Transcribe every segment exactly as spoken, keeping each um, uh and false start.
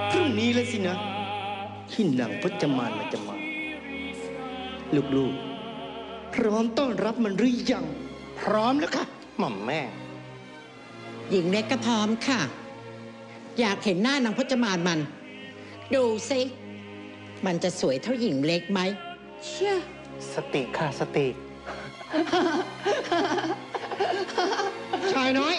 พรุ่งนี้เลยสินะที่นางพจมานมันจะมาลูกๆพร้อมต้อนรับมันหรือยังพร้อมแล้วค่ะหม่อมแม่หญิงเล็กก็พร้อมค่ะอยากเห็นหน้านางพจมานมันดูสิมันจะสวยเท่าหญิงเล็กไหมเชื่อสติค่ะสติชายน้อย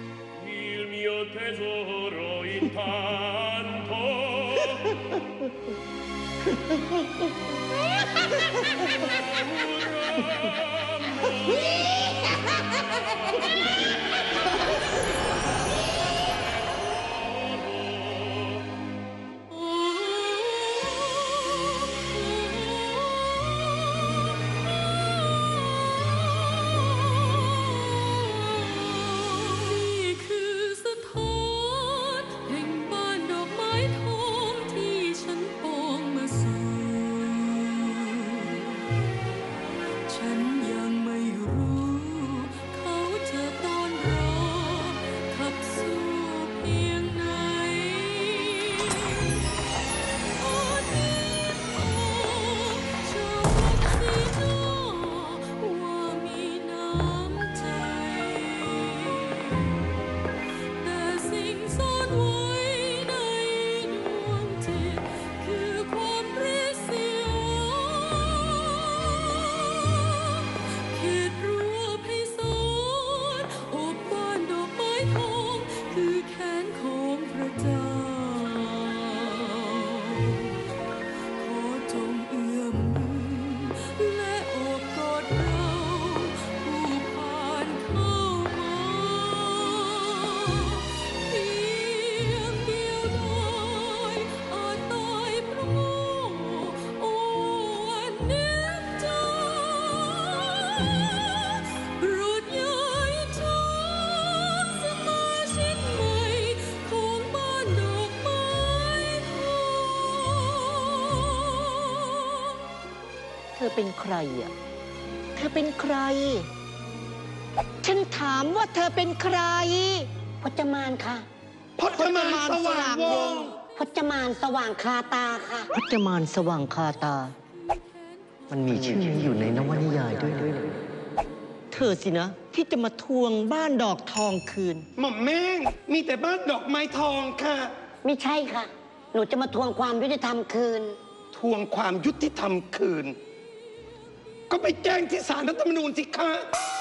เธอเป็นใครอ่ะเธอเป็นใครฉันถามว่าเธอเป็นใครพจมานค่ะพจมานสว่างวงพจมานสว่างคาตาค่ะพจมานสว่างคาตามันมีชื่อนี้อยู่ในนวนิยายด้วยเธอสินะที่จะมาทวงบ้านดอกทองคืนหม่อมแม่มีแต่บ้านดอกไม้ทองค่ะไม่ใช่ค่ะหนูจะมาทวงความยุติธรรมคืนทวงความยุติธรรมคืนก็ไปแจ้งที่ศาลรัฐธรรมนูญสิคะ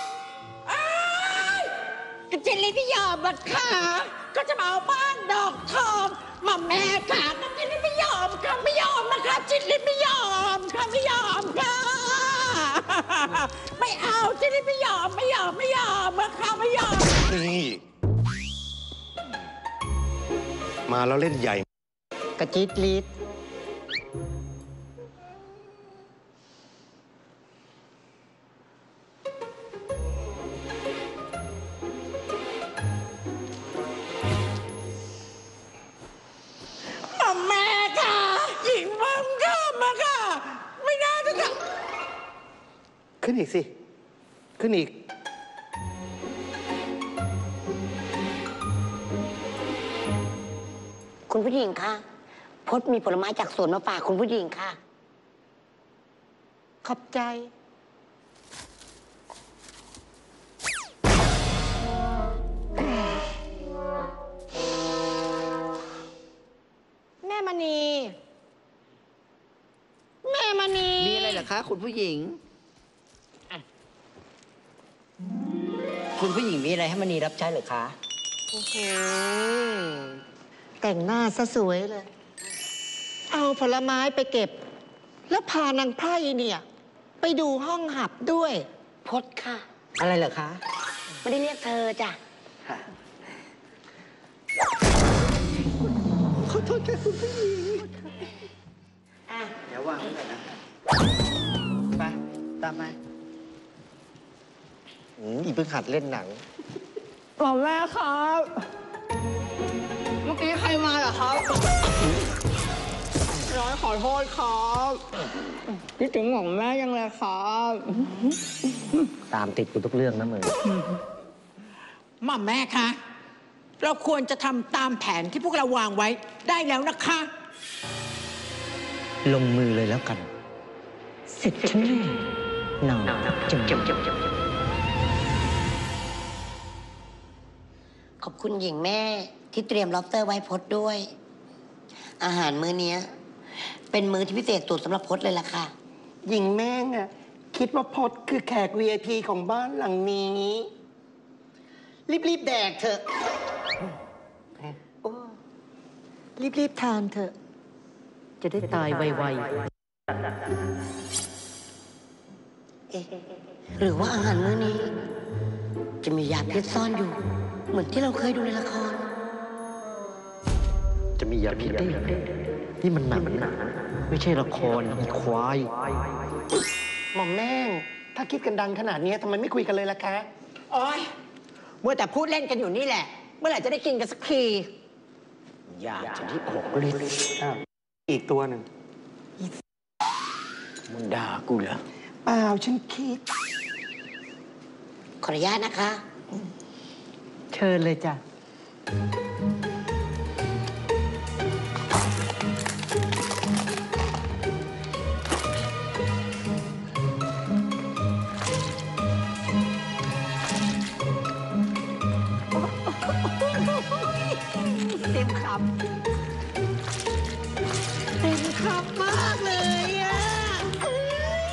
ก็เจนเลยไม่ยอมหรอกค่ะก็จะมาเอาบ้านดอกทองมาแม่ค่ะก็เจนเลยไม่ยอมค่ะไม่ยอมนะคะเจนเลยไม่ยอมค่ะไม่ยอมค่ะไม่เอาเจนเลยไม่ยอมไม่ยอมไม่ยอมค่ะไม่ยอมนี่มาแล้วเล่นใหญ่กระจิตลีดแม่ค่ะหญิงมั่งค่ะมาค่ะไม่ได้ทุกค่ะขึ้นอีกสิขึ้นอีกคุณผู้หญิงคะพจน์มีผลไม้จากสวนมาฝากคุณผู้หญิงค่ะขอบใจแม่มณีแม่มณีมีอะไรเหรอคะคุณผู้หญิงคุณผู้หญิงมีอะไรให้มณีรับใช้เหรอคะโอ้โหแต่งหน้าซะสวยเลยเอาผลไม้ไปเก็บแล้วพานางไพร่เนี่ยไปดูห้องหับด้วยพจน์ค่ะอะไรเหรอคะไม่ได้เรียกเธอจ้ะขอโทษค่ะคุณผู้หญิงเดี๋ยววางไว้ก่อนนะไปตามมาอีเพิ่งหัดเล่นหนังหมอแม่ครับเมื่อกี้ใครมาเหรอครับร้อยขอโทษครับคิดถึงหมอแม่ยังเลยครับตามติดกูทุกเรื่องนะมึงหม่อมแม่คะเราควรจะทำตามแผนที่พวกเราวางไว้ได้แล้วนะคะลงมือเลยแล้วกัน เสร็จฉันแน่หนาวจำจำจำจำขอบคุณหญิงแม่ที่เตรียมล็อบสเตอร์ไว้พดด้วย อาหารมื้อนี้เป็นมื้อที่พิเศษสุดสำหรับพดเลยล่ะค่ะหญิงแม่งอะคิดว่าพดคือแขก วี ไอ พี ของบ้านหลังนี้ รีบๆแดกเถอะรีบๆทานเถอะ จะได้ตายไวเอ๊ะหรือว่าอาหารมื้อนี้ จะมียาพิษซ่อนอยู่ เหมือนที่เราเคยดูในละครๆ จะมียาพิษได้ยังไงนี่มันหนังไม่ใช่ละครอีควายหม่อมแม่ง ถ้าคิดกันดังขนาดนี้ทำไมไม่คุยกันเลยล่ะคะโอ๊ยมัวแต่พูดเล่นกันอยู่นี่แหละ เมื่อไหร่จะได้กินกันสักทีอยากจะที่ออกฤทธิ์อีกตัวหนึ่งมึงด่ากูเหรอเปล่าฉันคิดขออนุญาตนะคะเชิญเลยจ้ะเต็มคำเต็มคำมากเลยอ่ะเอ้ย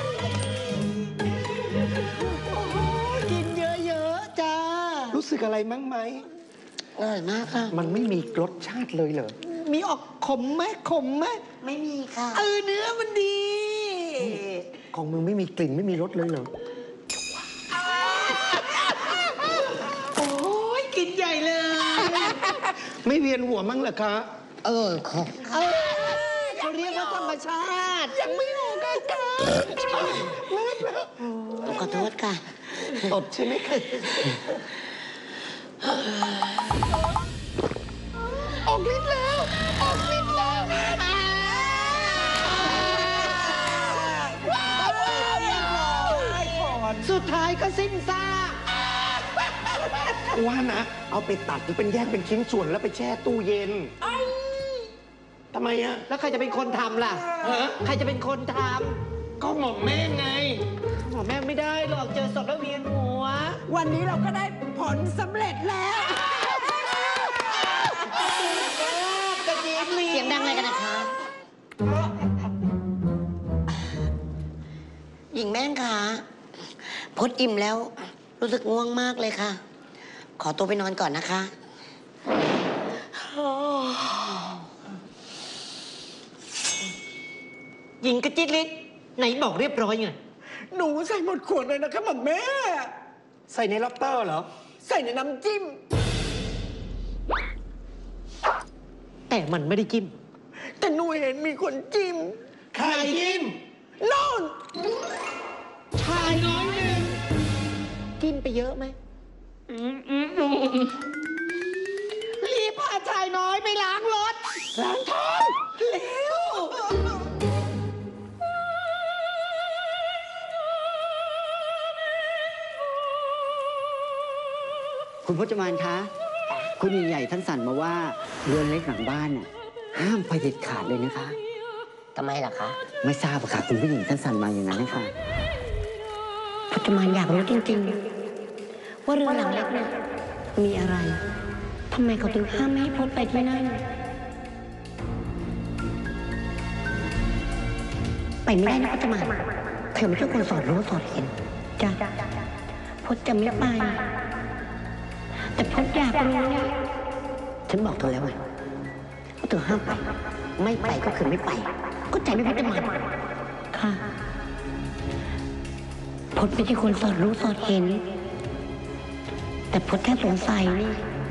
โอ้โหกินเยอะๆจ้ารู้สึกอะไรมั้งไหมอร่อยมากค่ะมันไม่มีรสชาติเลยเหรอมีออกขมไหมขมไหมไม่มีค่ะเออเนื้อมันดีของมึงไม่มีกลิ่นไม่มีรสเลยเหรอโอ้ยกินใหญ่เลยไม่เวียนหัวมั้งเหรอคะเออขอเออเขาเรียกว่าธรรมชาติ ยังไม่ออกอาการขอโทษค่ะตดใช่ไหมคะออกฤทธิ์แล้ว ออกฤทธิ์แล้วสุดท้ายก็สิ้นซากว่านะ เอาไปตัดหรือเป็นแยกเป็นชิ้นส่วนแล้วไปแช่ตู้เย็นทำไมอะแล้วใครจะเป็นคนทำล่ะฮะใครจะเป็นคนทก็หม่อมแม่ไงำหมอแม่ไม่ได้หรอกเจอศพแล้วเวียนหัว วันนี้เราก็ได้ผลสำเร็จแล้วกระเจี๊ยบลีเสียงดังอะไรกันนะคะ หญิงแม่งคะพดอิ่มแล้ว รู้สึกง่วงมากเลยค่ะ ขอตัวไปนอนก่อนนะคะหญิงกระจิตลิศไหนบอกเรียบร้อยไงหนูใส่หมดขวดเลยนะคะหมอแม่ใส่ในล็อบสเตอร์เหรอใส่ในน้ำจิ้มแต่มันไม่ได้จิ้มแต่หนูเห็นมีคนจิ้มใครจิ้มโน่นชายน้อยหนึ่งจิ้มไปเยอะไหมรีบพาชายน้อยไปล้างรถ ล้างท้องเร็วคุณพจมานคะ คุณใหญ่ๆท่านสั่นมาว่าเรือนเล็กหลังบ้านน่ะห้ามไปเด็ดขาดเลยนะคะทำไมล่ะคะไม่ทราบอะค่ะคุณผู้หญิงท่านสั่นมาอย่างนั้นนะคะพจมานอยากรู้จริงๆ ว่าเรือหลังเล็กเนี่ยมีอะไร ทำไมเขาถึงห้ามไม่ให้พจน์ไปที่นั่น ไปไม่ได้นะพจมานเธอไม่ใช่คนสอดรู้สอดเห็นจ้ะพจน์จะไม่ไป แต่พจน์อยากรู้ฉันบอกเธอแล้วไงว่าเธอห้ามไป ไม่ไปก็คือไม่ไป ก็ใจไม่พจมานค่ะ พจน์ไม่ใช่คนสอดรู้สอดเห็น แต่พจน์แค่สงสัยนี่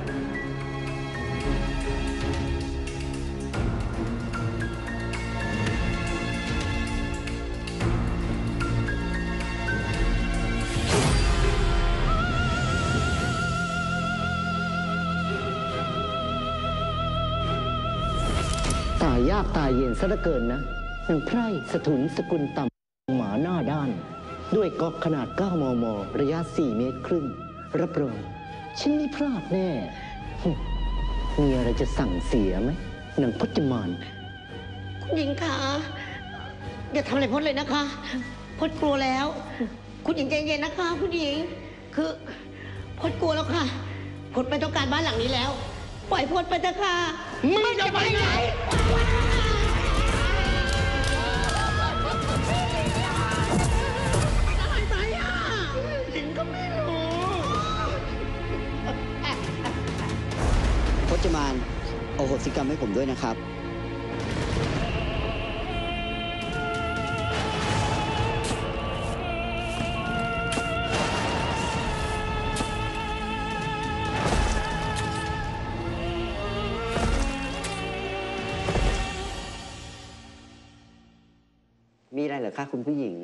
ตายยากตายเย็นซะเหลือเกินนะนางไพร่สถุนสกุลต่ำหมาหน้าด้าน ด้วยก๊อกขนาด เก้ามม ระยะ สี่ เมตรครึ่ง รับรองฉันไม่พลาดแน่มีอะไรจะสั่งเสียไหมนางพจมานคุณหญิงคะอย่าทำอะไรพจน์เลยนะคะพจน์กลัวแล้ว คุณหญิงใจเย็นนะคะ คุณหญิง คือพจน์กลัวแล้วค่ะพจน์ไม่ต้องการบ้านหลังนี้แล้ว ปล่อยพจน์ไปเถอะค่ะมึงจะไปไหนพจมานโอโหสิกรรมให้ผมด้วยนะครับ มีอะไรเหรอคะคุณผู้หญิง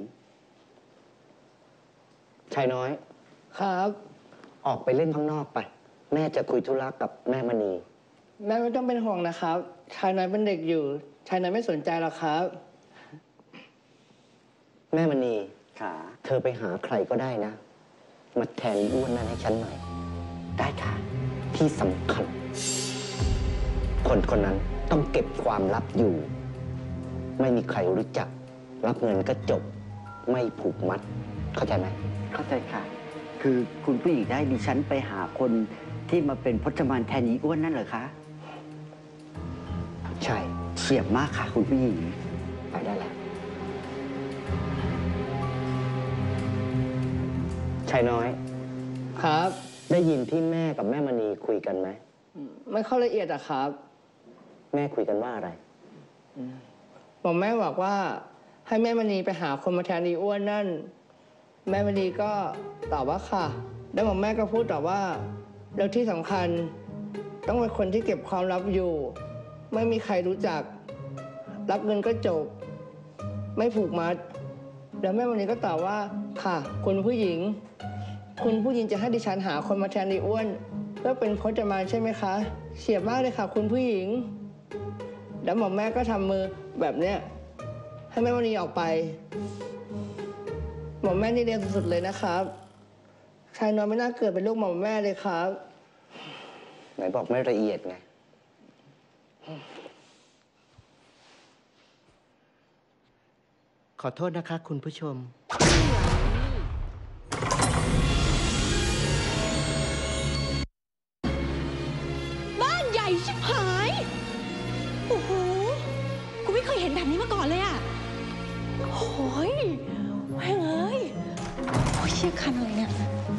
ชายน้อยครับออกไปเล่นข้างนอกไป แม่จะคุยธุระกับแม่มณีแม่ไม่ต้องเป็นห่วงนะครับ ชายน้อยเป็นเด็กอยู่ ชายน้อยไม่สนใจหรอกครับแม่มณีค่ะเธอไปหาใครก็ได้นะ มาแทนอ้วนนั้นให้ฉันหน่อยได้ค่ะที่สำคัญ คนคนนั้นต้องเก็บความลับอยู่ ไม่มีใครรู้จัก รับเงินก็จบ ไม่ผูกมัด เข้าใจไหมเข้าใจค่ะ คือคุณผู้หญิงได้ดิฉันไปหาคนที่มาเป็นพจมานแทนอีอ้วนนั่นเหรอคะใช่เฉียบมากค่ะคุณผู้หญิงไปได้แล้วชายน้อยครับได้ยินที่แม่กับแม่มณีคุยกันไหมไม่เข้าละเอียดอะครับแม่คุยกันว่าอะไรผมแม่บอกว่า ให้แม่มณีไปหาคนมาแทนอีอ้วนนั่น แม่มณีก็ตอบว่าค่ะ แล้วหม่อมแม่ก็พูดต่อว่า แล้วที่สำคัญต้องเป็นคนที่เก็บความลับอยู่ ไม่มีใครรู้จัก รับเงินก็จบ ไม่ผูกมัด แล้วแม่มณีก็ตอบว่าค่ะคุณผู้หญิง คุณผู้หญิงจะให้ดิฉันหาคนมาแทนอีอ้วนเพื่อเป็นพจมานใช่ไหมคะเฉียบมากเลยค่ะ คุณผู้หญิง แล้วหม่อมแม่ก็ทำมือแบบเนี้ยให้แม่มณีออกไปหม่อมแม่นี่เรียนสุดๆเลยนะครับชายน้อยไม่น่าเกิดเป็นลูกหม่อมแม่เลยครับไหนบอกไม่ละเอียดไงขอโทษนะคะคุณผู้ชมบ้านใหญ่ชิบหาย โอ้โห กูไม่เคยเห็นแบบนี้มาก่อนเลยอะโอ้ยแม่งเอ้ยโอ้ยเชี่ยคันอะไรเนี่ย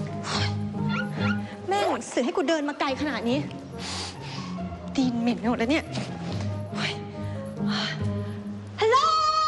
แม่งเสือให้กูเดินมาไกลขนาดนี้ตีนเหม็นไปหมดแล้วเนี่ยโอ้ยฮัลโหล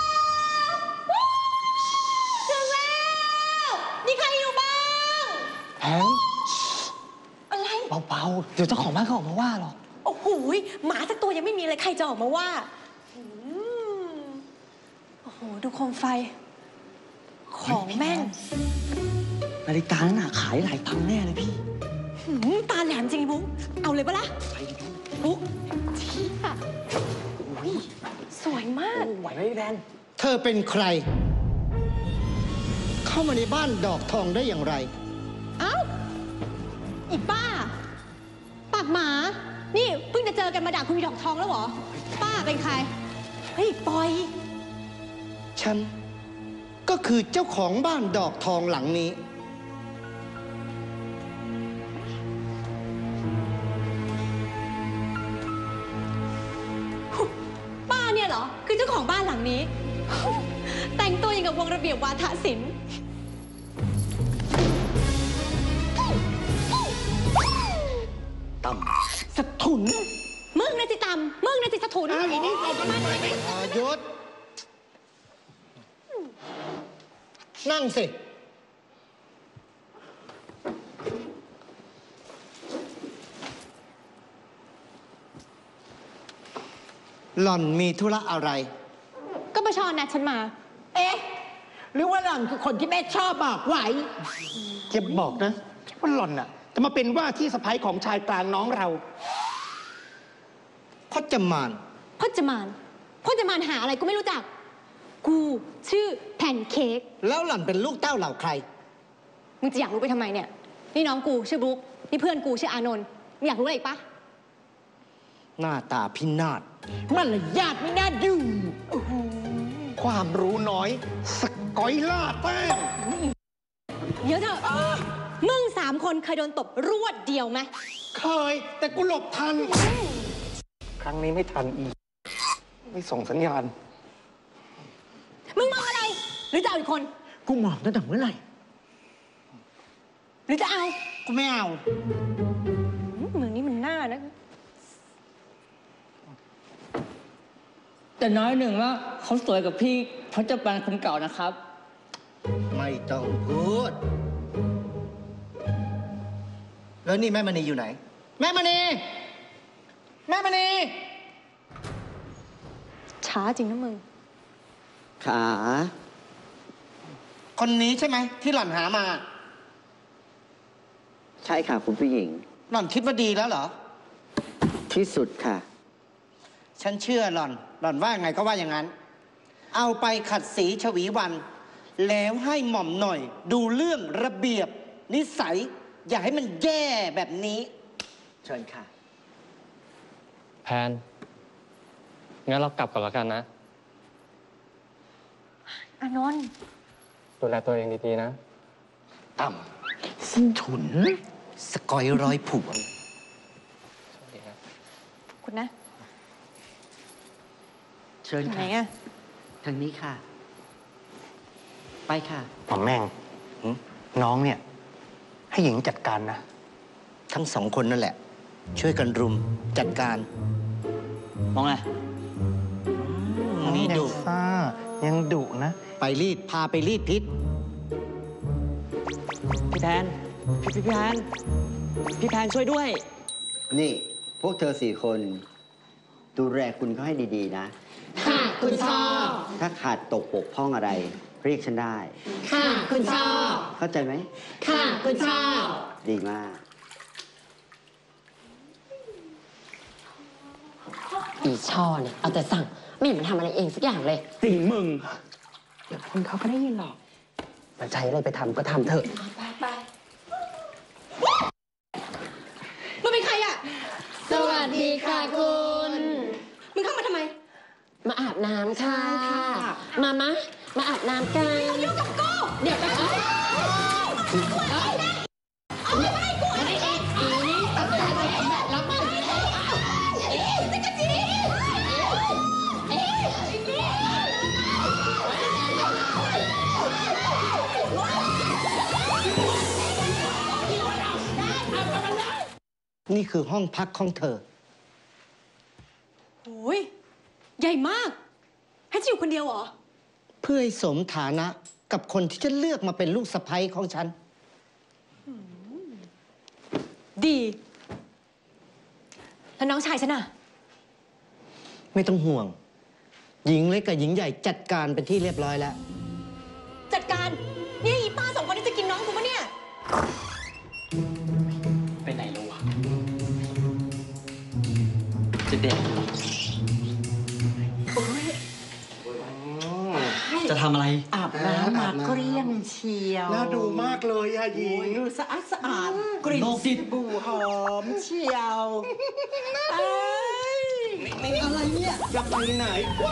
เจอแล้วมีใครอยู่บ้างแพงอะไรเบาๆ เดี๋ยวเจ้าของบ้านเขาออกมาว่าหรอกโอ้โหหมาสักตัวยังไม่มีเลยใครจะออกมาว่าอืมโอ้โห ดูโคมไฟ ของแม่งนาฬิกานั้นน่ะขายหลายตังค์แน่เลยพี่หืมตาแหลมจริงบุ๊กเอาเลยปะล่ะบุ๊กเชี่ยอุ้ยสวยมากไหวไหมพี่แพนเธอเป็นใคร เข้ามาในบ้านดอกทองได้อย่างไรเอ้าอีป้า ปากหมา นี่เพิ่งจะเจอกันมาด่าคุณมีดอกทองแล้วเหรอ ป้าเป็นใคร เฮ้ยปล่อยฉัน ก็คือเจ้าของบ้านดอกทองหลังนี้ป้าเนี่ยเหรอ คือเจ้าของบ้านหลังนี้ แต่งตัวอย่างกับวงระเบียบวาทศิลป์ต่ำสะทุน มึงนะจิตำมึงนะจิสะทุนอ้าวอีนี่เอาไปไหนหยุด นั่งสิ หล่อนมีธุระอะไรก็ประชรนัดฉันมาเอ๊ะ หรือว่าหล่อนคือคนที่แม่ชอบบอกไว้จะบอกนะว่าหล่อนน่ะจะมาเป็นว่าที่สะใภ้ของชายกลางน้องเราพจมานพจมานพจมานหาอะไรกูไม่รู้จัก กูชื่อแพนเค้กแล้วหล่อนเป็นลูกเต้าเหล่าใครมึงจะอยากรู้ไปทำไมเนี่ย นี่น้องกูชื่อบุ๊กนี่เพื่อนกูชื่ออานนท์มึงอยากรู้อะไรอีกปะหน้าตาพินาศมันละญาติไม่น่าดูความรู้น้อยสกอยล่าแต้มเดี๋ยวเถอะมึงสามคนเคยโดนตบรวดเดียวไหมเคย แต่กูหลบทัน ครั้งนี้ไม่ทันอีก ไม่ส่งสัญญาณมึงมองอะไร หรือจะเอาอีกคนกูมองตั้งแต่เมื่อไหร่หรือจะเอากูไม่เอาอืมมึงนี่มันหน้านะแต่น้อยหนึ่งว่าเขาสวยกับพี่พจมานคนเก่านะครับไม่ต้องพูด แล้วนี่แม่มณีอยู่ไหน แม่มณี แม่มณีช้าจริงนะมึงขาคนนี้ใช่ไหมที่หล่อนหามาใช่ค่ะคุณผู้หญิงหล่อนคิดว่าดีแล้วเหรอที่สุดค่ะฉันเชื่อหล่อน หล่อนว่าไงก็ว่าอย่างนั้น เอาไปขัดสีชวีวัน แล้วให้หม่อมหน่อย ดูเรื่องระเบียบ นิสัย อย่าให้มันแย่แบบนี้เชิญค่ะแพน งั้นเรากลับก่อนแล้วกันนะอานนท์ดูแลตัวเองดีๆนะต่ำสิ้นถุน สกอยร้อยผัวคุณนะเชิญไหนค่ะอะทางนี้ค่ะ ไปค่ะหม่อมแม่งหึน้องเนี่ย ให้หญิงจัดการนะทั้งสองคนนั่นแหละ ช่วยกันรุมจัดการมองอะไรนี่ดุซ่า ยังดุนะไปรีด พาไปรีดพิษพี่แพน พี่พี่แพน พี่แพนช่วยด้วยนี่ พวกเธอสี่คน ดูแลคุณเขาให้ดีๆนะค่ะ คุณชอบถ้าขาดตกปกพร่องอะไร เรียกฉันได้ค่ะ คุณชอบเข้าใจไหมค่ะ คุณชอบดีมากอีช่อเนี่ย เอาแต่สั่ง ไม่เห็นมันทำอะไรเองสักอย่างเลยจริงมึงเดี๋ยวคนเขาก็ได้ยินหรอกมันใจอะไรไปทำก็ทำเถอะไปไปมึงเป็นใครอะสวัสดีค่ะคุณมึงเข้ามาทำไมมาอาบน้ำค่ะ มามะ มาอาบน้ำกันยุ่งกับกูเดี๋ยวไปเอาเอาไปให้กูอะไรเองอีนี่ตัดแต่แบบรับมาสิเอ๊ะจะกระจีเอ๊ะนี่คือห้องพักของเธอโอ้ยใหญ่มาก ให้ฉันอยู่คนเดียวเหรอเพื่อให้สมฐานะกับคนที่จะเลือกมาเป็นลูกสะใภ้ของฉันดี แล้วน้องชายฉันอะไม่ต้องห่วง หญิงเล็กกับหญิงใหญ่จัดการเป็นที่เรียบร้อยแล้วจัดการนี่อีป้าสองคนนี้จะกินน้องกูปะเนี่ยไปไหนแล้ววะ จะเด็กจะทำอะไรอาบน้ำมาเกลี้ยงเชียวน่าดูมากเลยอะหญิโอ้งยดูสะอาดสะอาดกลิ่นโลกจิตสบู่หอมเชียวเอ้ยอะไรเนี่ยจะไปไหน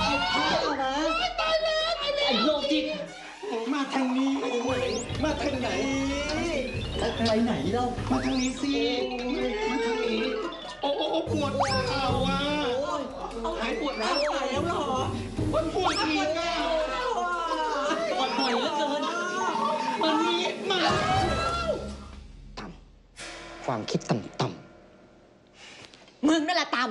ไอ้โลกจิตมาทางนี้ มาทางไหนไปไหนเรามาทางนี้สิ มาทางนี้ โอ้โอ้โอ้ปวดเข่าอ่ะหายปวดแล้วไปแล้วเหรอมันปวดอีกอ่ะปวดบ่อยเหลือเกินมันมีมาต่ำ ความคิดต่ำมึงนั่นแหละต่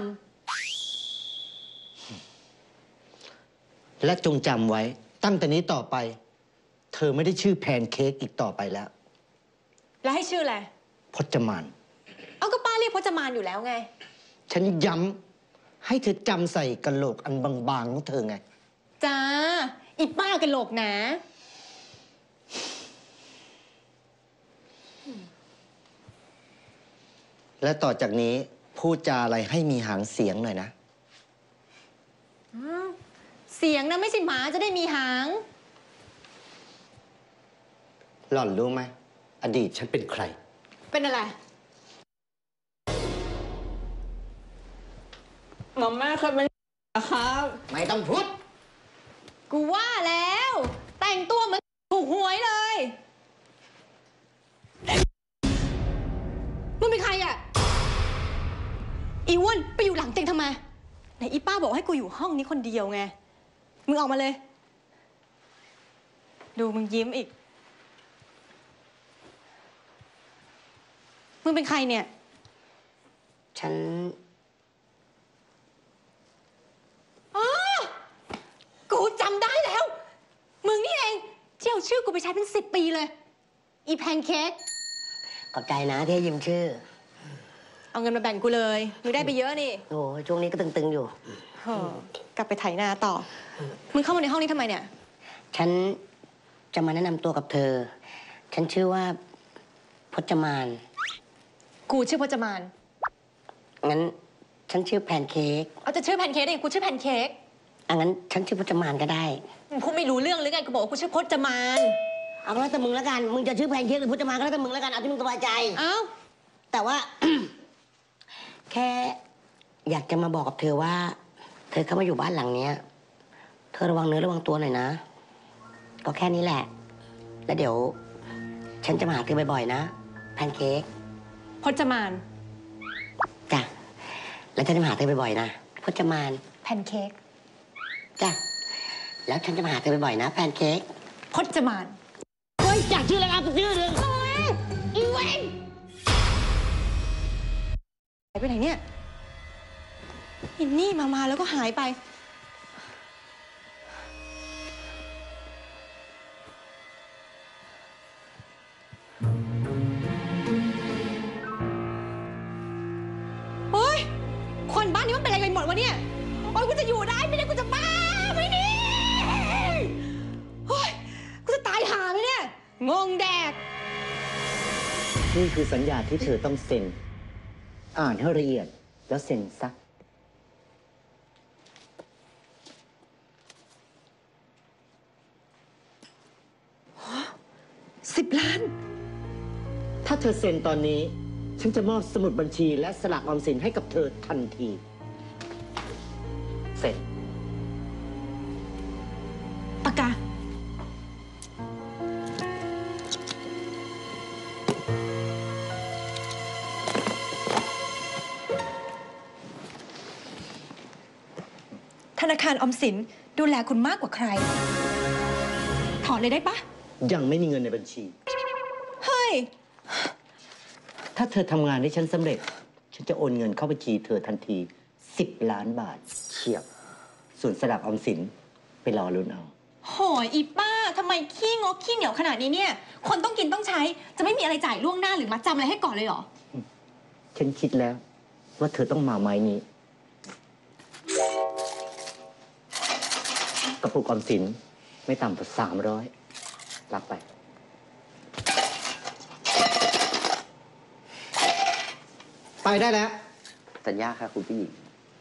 ๆ และจงจำไว้ ตั้งแต่นี้ต่อไป เธอไม่ได้ชื่อแพนเค้กอีกต่อไปแล้วำแล้วให้ชื่ออะไรพจมานเอาก็ป้าเรียกพจมานอยู่แล้วไงฉันย้ำให้เธอจำใส่กะโหลกอันบางๆของเธอไงจ้า อีป้ากันโหลกหนาและต่อจากนี้พูดจาอะไรให้มีหางเสียงหน่อยนะเสียงนะไม่ใช่หมาจะได้มีหางหล่อนรู้ไหม อดีตฉันเป็นใครเป็นอะไรหม่อมแม่เคยเป็นครับไม่ต้องพูดกูว่าแล้ว แต่งตัวเหมือนถูกหวยเลย มึงเป็นใครอ่ะ อีอ้วนไปอยู่หลังเตียงทำไมไหนอีป้าบอกให้กูอยู่ห้องนี้คนเดียวไง มึงออกมาเลย ดูมึงยิ้มอีก มึงเป็นใครเนี่ยฉันอ๋อ กูจำได้แล้ว มึงนี่เองที่เอาชื่อกูไปใช้เป็นสิบปีเลย อีแพนเค้กขอบใจนะที่ให้ยืมชื่อเอาเงินมาแบ่งกูเลย มึงได้ไปเยอะนี่โอ้ยช่วงนี้ก็ตึงๆอยู่เฮ้อกลับไปไถนาต่อ มึงเข้ามาในห้องนี้ทำไมเนี่ยฉันจะมาแนะนำตัวกับเธอ ฉันชื่อว่าพจมานกูชื่อพจมานงั้นฉันชื่อแพนเค้กเอาจะชื่อแพนเค้กเองกูชื่อแพนเค้กอ่ะงั้นฉันชื่อพจมานก็ได้มึงพูดไม่รู้เรื่องหรือไงกูบอกว่ากูชื่อพจมานเอาก็แล้วแต่มึงแล้วกัน มึงจะชื่อแพนเค้กหรือพจมานก็แล้วแต่มึงแล้วกัน เอาที่มึงสบายใจเอ้าแต่ว่า แค่อยากจะมาบอกกับเธอว่า เธอเข้ามาอยู่บ้านหลังเนี้ย เธอระวังเนื้อระวังตัวหน่อยนะ ก็แค่นี้แหละ แล้วเดี๋ยว ฉันจะมาหาเธอบ่อยๆนะแพนเค้กพจมานจ้ะ แล้วฉันจะมาหาเธอบ่อยๆนะพจมานแพนเค้กจ้ะ แล้วฉันจะมาหาเธอบ่อยๆนะแพนเค้กพจมานเฮ้ยอยากชื่ออะไรครับชื่อหนึ่งอีเวนหายไปไหนเนี่ยอินนี่มามาแล้วก็หายไป โอ๊ย คนบ้านนี้มันเป็นอะไรกันหมดวะเนี่ย โอ๊ย กูจะอยู่ได้ไหมเนี่ย กูจะบ้าไหมเนี่ยโอ๊ย กูจะตายหาไหมเนี่ย งงแดกนี่คือสัญญาที่เธอต้องเซ็น อ่านให้ละเอียดแล้วเซ็นซะสิบล้านถ้าเธอเซ็นตอนนี้ ฉันจะมอบสมุดบัญชีและสลากออมสินให้กับเธอทันที เสร็จปากกา ธนาคารออมสินดูแลคุณมากกว่าใคร ถอนเลยได้ปะยังไม่มีเงินในบัญชีเฮ้ยถ้าเธอทำงานให้ฉันสำเร็จ ฉันจะโอนเงินเข้าบัญชีเธอทันทีสิบล้านบาทเฉียบ ส่วนสลากออมสินไปรอลุ้นเอาโหยอีป้า ทำไมขี้งกขี้เหนียวขนาดนี้เนี่ย คนต้องกินต้องใช้ จะไม่มีอะไรจ่ายล่วงหน้าหรือมัดจำอะไรให้ก่อนเลยเหรอฉันคิดแล้วว่าเธอต้องมาไม้นี้ กระปุกออมสินไม่ต่ำกว่าสามร้อยรับไปไปได้แล้วสัญญาค่ะคุณผู้หญิง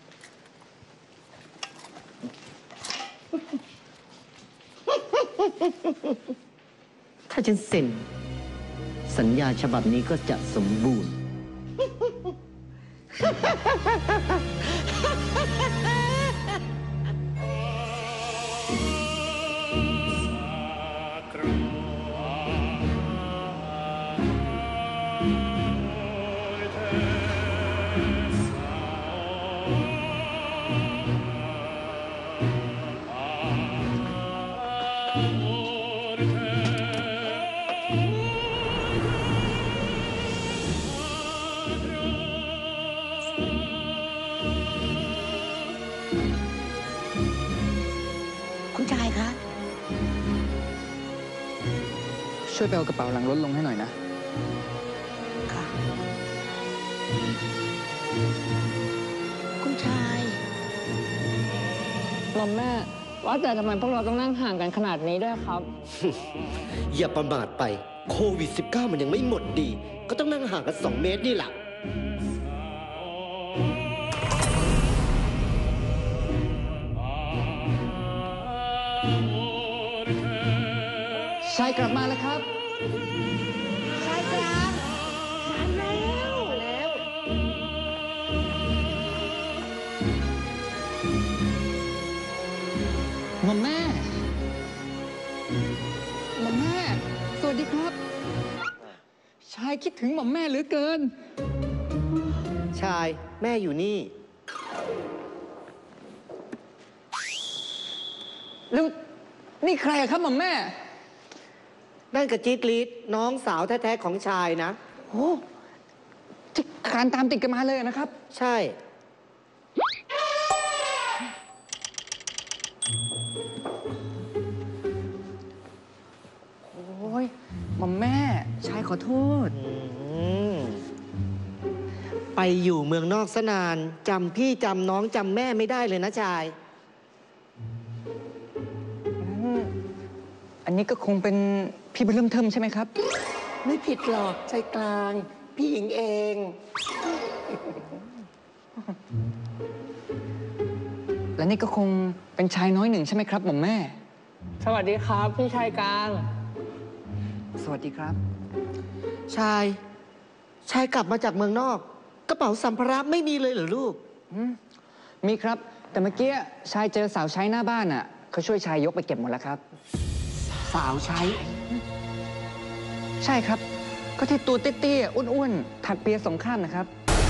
ถ้าฉันเซ็น สัญญาฉบับนี้ก็จะสมบูรณ์คุณชายคะช่วยไปเอากระเป๋าหลังรถลงให้หน่อยนะค่ะ คุณชายหม่อมแม่ ว่าแต่ทำไมพวกเราต้องนั่งห่างกันขนาดนี้ด้วยครับอย่าประมาทไป โควิด สิบเก้า มันยังไม่หมดดี ก็ต้องนั่งห่างกันสองเมตรนี่แหละชายกลับมาแล้วครับใช่ครับมาแล้วแล้วหม่อมแม่หม่อมแม่ สวัสดีครับ ชายคิดถึงหม่อมแม่เหลือเกินชายแม่อยู่นี่แล้วนี่ใครอะครับหม่อมแม่นั่นกับจี๊ดลีดน้องสาวแท้ๆของชายนะโอ้ที่คลานตามติดกันมาเลยนะครับใช่โอ้ยหม่อมแม่ ชายขอโทษอืมไปอยู่เมืองนอกซะนานจำพี่จำน้องจำแม่ไม่ได้เลยนะชายอันนี้ก็คงเป็นพี่เบิ่มเทิมใช่ไหมครับไม่ผิดหรอกใจกลาง พี่หญิงเองและนี่ก็คงเป็นชายน้อยหนึ่งใช่ไหมครับหม่อมแม่สวัสดีครับ พี่ชายกลางสวัสดีครับชาย ชายกลับมาจากเมืองนอก กระเป๋าสัมภาระไม่มีเลยเหรอลูกมีครับ แต่เมื่อกี้ชายเจอสาวใช้หน้าบ้านอ่ะเขาช่วยชายยกไปเก็บหมดแล้วครับสาวใช้ใช่ครับ ก็ที่ตัวเตี้ยๆอ้วนๆถักเปียสองข้างนะครับ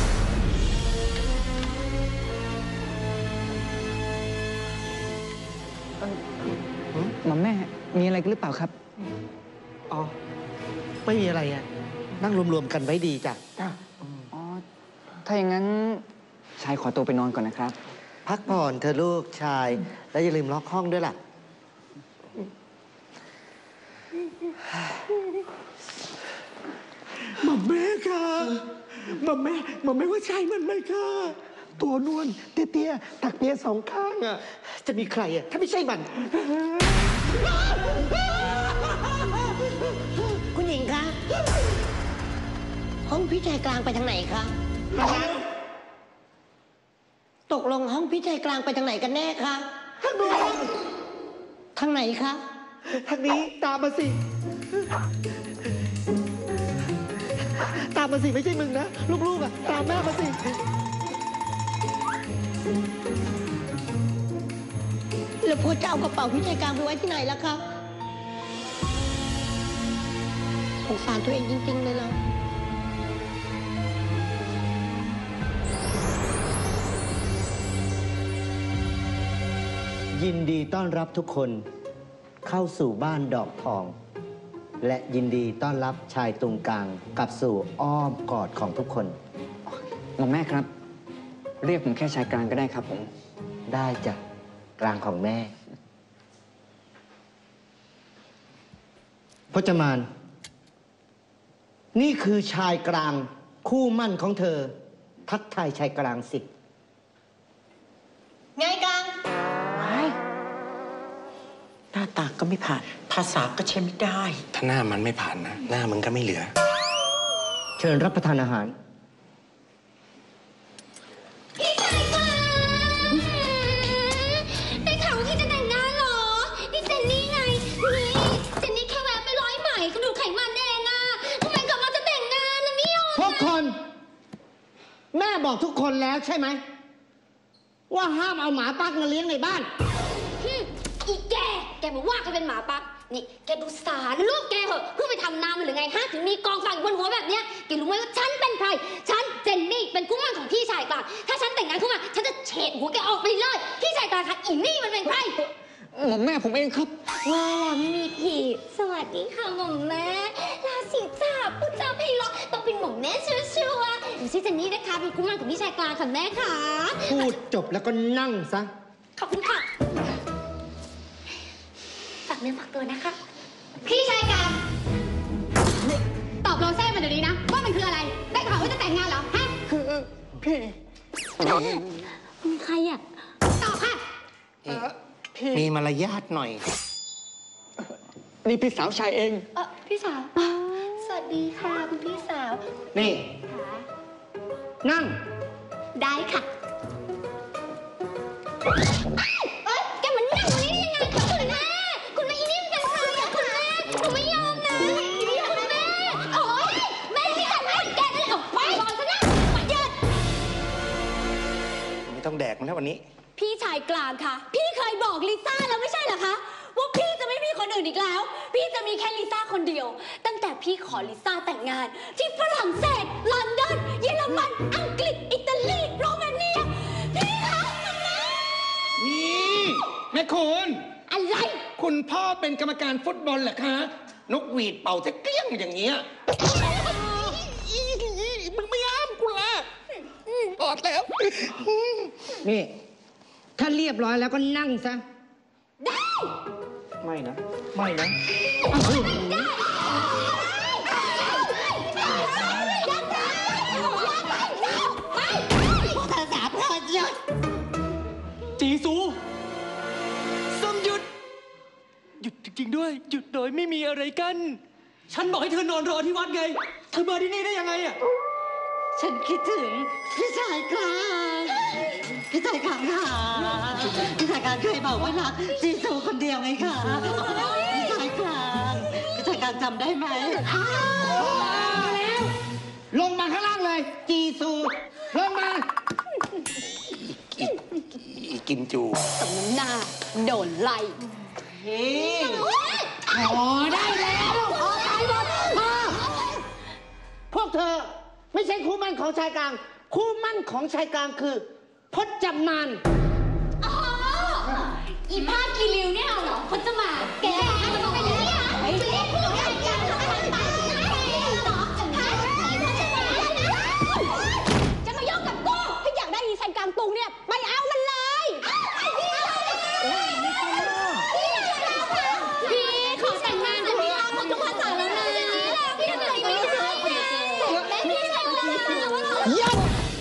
หม่อมแม่มีอะไรกันหรือเปล่าครับอ๋อ ไม่มีอะไรอ่ะ นั่งรวมๆกันไว้ดีจ้ะอ๋อ ถ้าอย่างนั้นชายขอตัวไปนอนก่อนนะครับพักผ่อนเธอะลูกชาย แล้วอย่าลืมล็อกห้องด้วยล่ะหม่อมแม่ค่ะหม่อมแม่หม่อมแม่ว่าใช่มันไหมค่ะ ตัวนวลเตี้ยๆตักเปียสองข้างอ่ะจะมีใครอ่ะ ถ้าไม่ใช่มันคุณหญิงคะ ห้องพี่ชายกลางไปทางไหนคะ ตกลงห้องพี่ชายกลางไปทางไหนกันแน่คะ ทางนู้นทางไหนคะทางนี้ตามมาสิ ตามมาสิ ไม่ใช่มึงนะ ลูกๆอ่ะ ตามแม่มาสิแล้วพจน์จะเอากระเป๋าพี่ชายกลางไปไว้ที่ไหนล่ะคะสงสารตัวเองจริงๆเลยเหรอยินดีต้อนรับทุกคนเข้าสู่บ้านดอกทอง และยินดีต้อนรับชายตรงกลางกลับสู่อ้อมกอดของทุกคนหม่อมแม่ครับ เรียกผมแค่ชายกลางก็ได้ครับผมได้จ้ะกลางของแม่พจมาน นี่คือชายกลางคู่มั่นของเธอ ทักทายชายกลางสิไงกลางหน้าตาก็ไม่ผ่าน ภาษาก็ใช้ไม่ได้ถ้าหน้ามันไม่ผ่านนะ หน้ามึงก็ไม่เหลือเชิญรับประทานอาหารได้ข่าวว่าพี่จะแต่งงานเหรอ นี่เจนนี่ไง นี่เจนนี่แค่แวะไปร้อยไหมกระดูกไขมันเองอะทำไมกลับมาจะแต่งงานนะไม่ยอมทุกคน แม่บอกทุกคนแล้วใช่ไหม ว่าห้ามเอาหมาปักมาเลี้ยงในบ้านฮึอีแก แกมาว่ากันเป็นหมาปัก นี่แกดูสารลูกแกเหอะเพื่อไปทำนามันหรือไงฮะถึงมีกองฟางอยู่บนหัวแบบเนี้ยแกรู้ไหมว่าฉันเป็นใคร ฉันเจนนี่เป็นคู่หมั่นของพี่ชายกลางถ้าฉันแต่งงานเข้ามา ฉันจะเฉดหัวแกออกไปเลย พี่ชายกลางคะอีนี่มันเป็นใครหม่อมแม่ผมเองครับว่าแล้วไม่มีผิด สวัสดีค่ะหม่อมแม่ราศีจ่าพูดจาไพเราะต้องเป็นหม่อมแม่ชัวร์ๆหนูชื่อเจนนี่นะคะเป็นคู่หมั่นของพี่ชายกลางค่ะแม่ค่ะพูดจบแล้วก็นั่งซะขอบคุณค่ะฝากเนื้อฝากตัวนะคะ พี่ชายกลางตอบโรเซ่มาเดี๋ยวนี้นะ ว่ามันคืออะไร ได้ข่าวว่าจะแต่งงานเหรอ ฮะคือพี่มีใครอ่ะ ตอบค่ะมีมารยาทหน่อยนี่พี่สาวชายเองเออพี่สาว สวัสดีค่ะคุณพี่สาวนี่ค่ะนั่งได้ค่ะเอ้ยแกมันนั่งตรงนี้ได้ยังไงคุณแม่คุณแม่อีนี่มันเป็นใครอะคุณแม่หนูไม่ยอมนะอีนี่คุณแม่โอ๊ยแม่ที่ทำให้แกนั่นออกไปก่อนซะนะหยุดไม่ต้องแดกมันแล้ววันนี้พี่ชายกลางค่ะพี่เคยบอกลิซ่าแล้วไม่ใช่เหรอคะว่าพี่จะไม่มีคนอื่นอีกแล้วพี่จะมีแค่ลิซ่าคนเดียวตั้งแต่พี่ขอลิซ่าแต่งงานที่ฝรั่งเศสลอนดอนเยอรมันอังกฤษอิตาลีโรมาเนียพี่คะมันนะนี่แม่คุณอะไรคุณพ่อเป็นกรรมการฟุตบอลเหรอคะ นกหวีดเป่าจะเกลี้ยงอย่างเงี้ยมึงไม่อ้ามกูละปอดแล้วนี่ ถ้าเรียบร้อยแล้วก็นั่งซะได้ไม่นะ ไม่นะภาษาพอหยุดจีซูส้มหยุด หยุดจริงๆด้วย หยุดโดยไม่มีอะไรกัน ฉันบอกให้เธอนอนรอที่วัดไง เธอมาที่นี่ได้ยังไงอะฉันคิดถึงพี่ชายกลางพี่ชายกลางค่ะพี่ชายกลางเคยบอกว่ารักจีซูคนเดียวไงคะพี่ชายกลางพี่ชายกลางจำได้ไหมลงมาข้างล่างเลย จีซู ลงมาอีกินจูสมน้ำหน้าโดนไล่พอได้แล้วพอได้หมดพอพวกเธอไม่ใช่คู่มั่นของชายกลาง คู่มั่นของชายกลางคือพจมานอ๋ออีผ้ากีริวเนี่ยเหรอคนจะมาแกจะมาไปเลยอ่ะไปเรียกผู้ใหญ่กันจะมาโยกกับกูถ้าอยากได้อีชายกลางตุงเนี่ยไปเอามันเลยพี่ขอแต่งงานกับพี่อาร์มทุกภาษาแล้วนะพี่ทำอะไรไม่ได้พี่ชายกลางยับ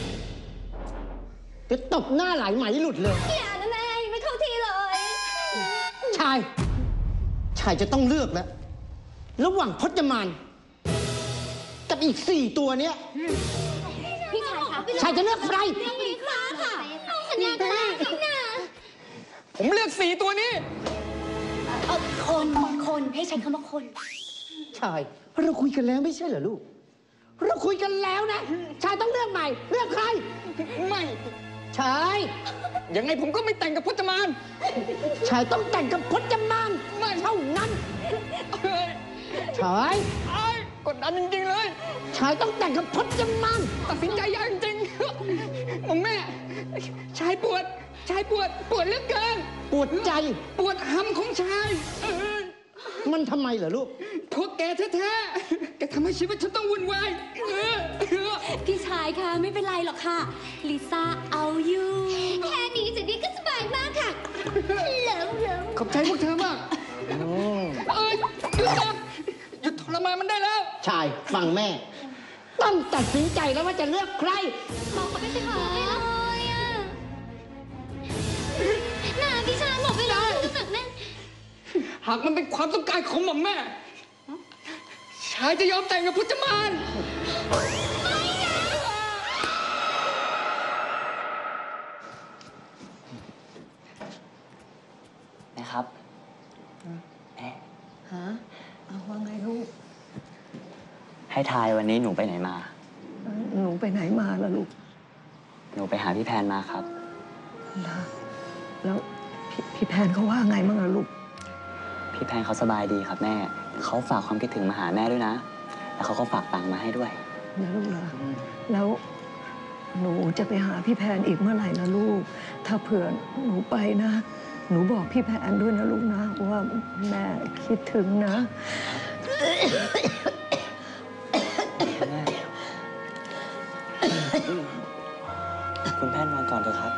จะตบหน้าไหลไหมหลุดเลยอย่านะแม่ไม่เข้าทีเลยชาย ชายจะต้องเลือกแล้ว ระหว่างพจมาน กับอีกสี่ตัวเนี้ยพี่ชายคะชายจะเลือกใครเลือกลิซ่าค่ะเอาสัญญากันแล้วนะผมเลือกสีตัวนี้เออคนคนให้ใช้คำว่าคนชาย เราคุยกันแล้วไม่ใช่เหรอลูก เราคุยกันแล้วนะ ชายต้องเลือกใหม่ เลือกใครไม่ชายยังไงผมก็ไม่แต่งกับพจมานชายต้องแต่งกับพจมานไม่เท่านั้นเฮ้ยชายไอ้กดดันจริงๆเลยชายต้องแต่งกับพจมานตัดสินใจยากจริงๆผมแม่ ชายปวด ชายปวด ปวดเหลือเกินปวดใจปวดหำของชายเออมันทำไมเหรอลูกพวกแกแท้ๆ แกทำให้ชีวิตฉันต้องวุ่นวายเออเออพี่ชายคะไม่เป็นไรหรอกค่ะ ลิซ่าเอาอยู่ แค่นี้จะดีก็สบายมากค่ะเหลิมเหลิมขอบใจพวกเธอมากเอ้ยหยุดนะหยุดทรมานมันได้แล้วชายฟังแม่ ต้องตัดสินใจแล้วว่าจะเลือกใครบอกเขาไม่ใช่ขอเลยอ่ะน่าพี่ชายบอกไปเลยรู้สึกแน่หากมันเป็นความต้องการของหม่อมแม่ ชายจะยอมแต่งกับพจมานนะครับแม่ฮะเอาว่าไงลูกให้ทายวันนี้หนูไปไหนมาหนูไปไหนมาล่ะลูกหนูไปหาพี่แพนมาครับแล้วแล้วพี่พี่แพนเขาว่าไงบ้างล่ะลูกพี่แพนเขาสบายดีครับแม่ เขาฝากความคิดถึงมาหาแม่ด้วยนะ แล้วเขาก็ฝากตังค์มาให้ด้วยนะลูกเหรอแล้วหนูจะไปหาพี่แพนอีกเมื่อไหร่นะลูก ถ้าเผื่อหนูไปนะ หนูบอกพี่แพนด้วยนะลูกนะว่าแม่คิดถึงนะคุณแพนนอนก่อนเถอะครับ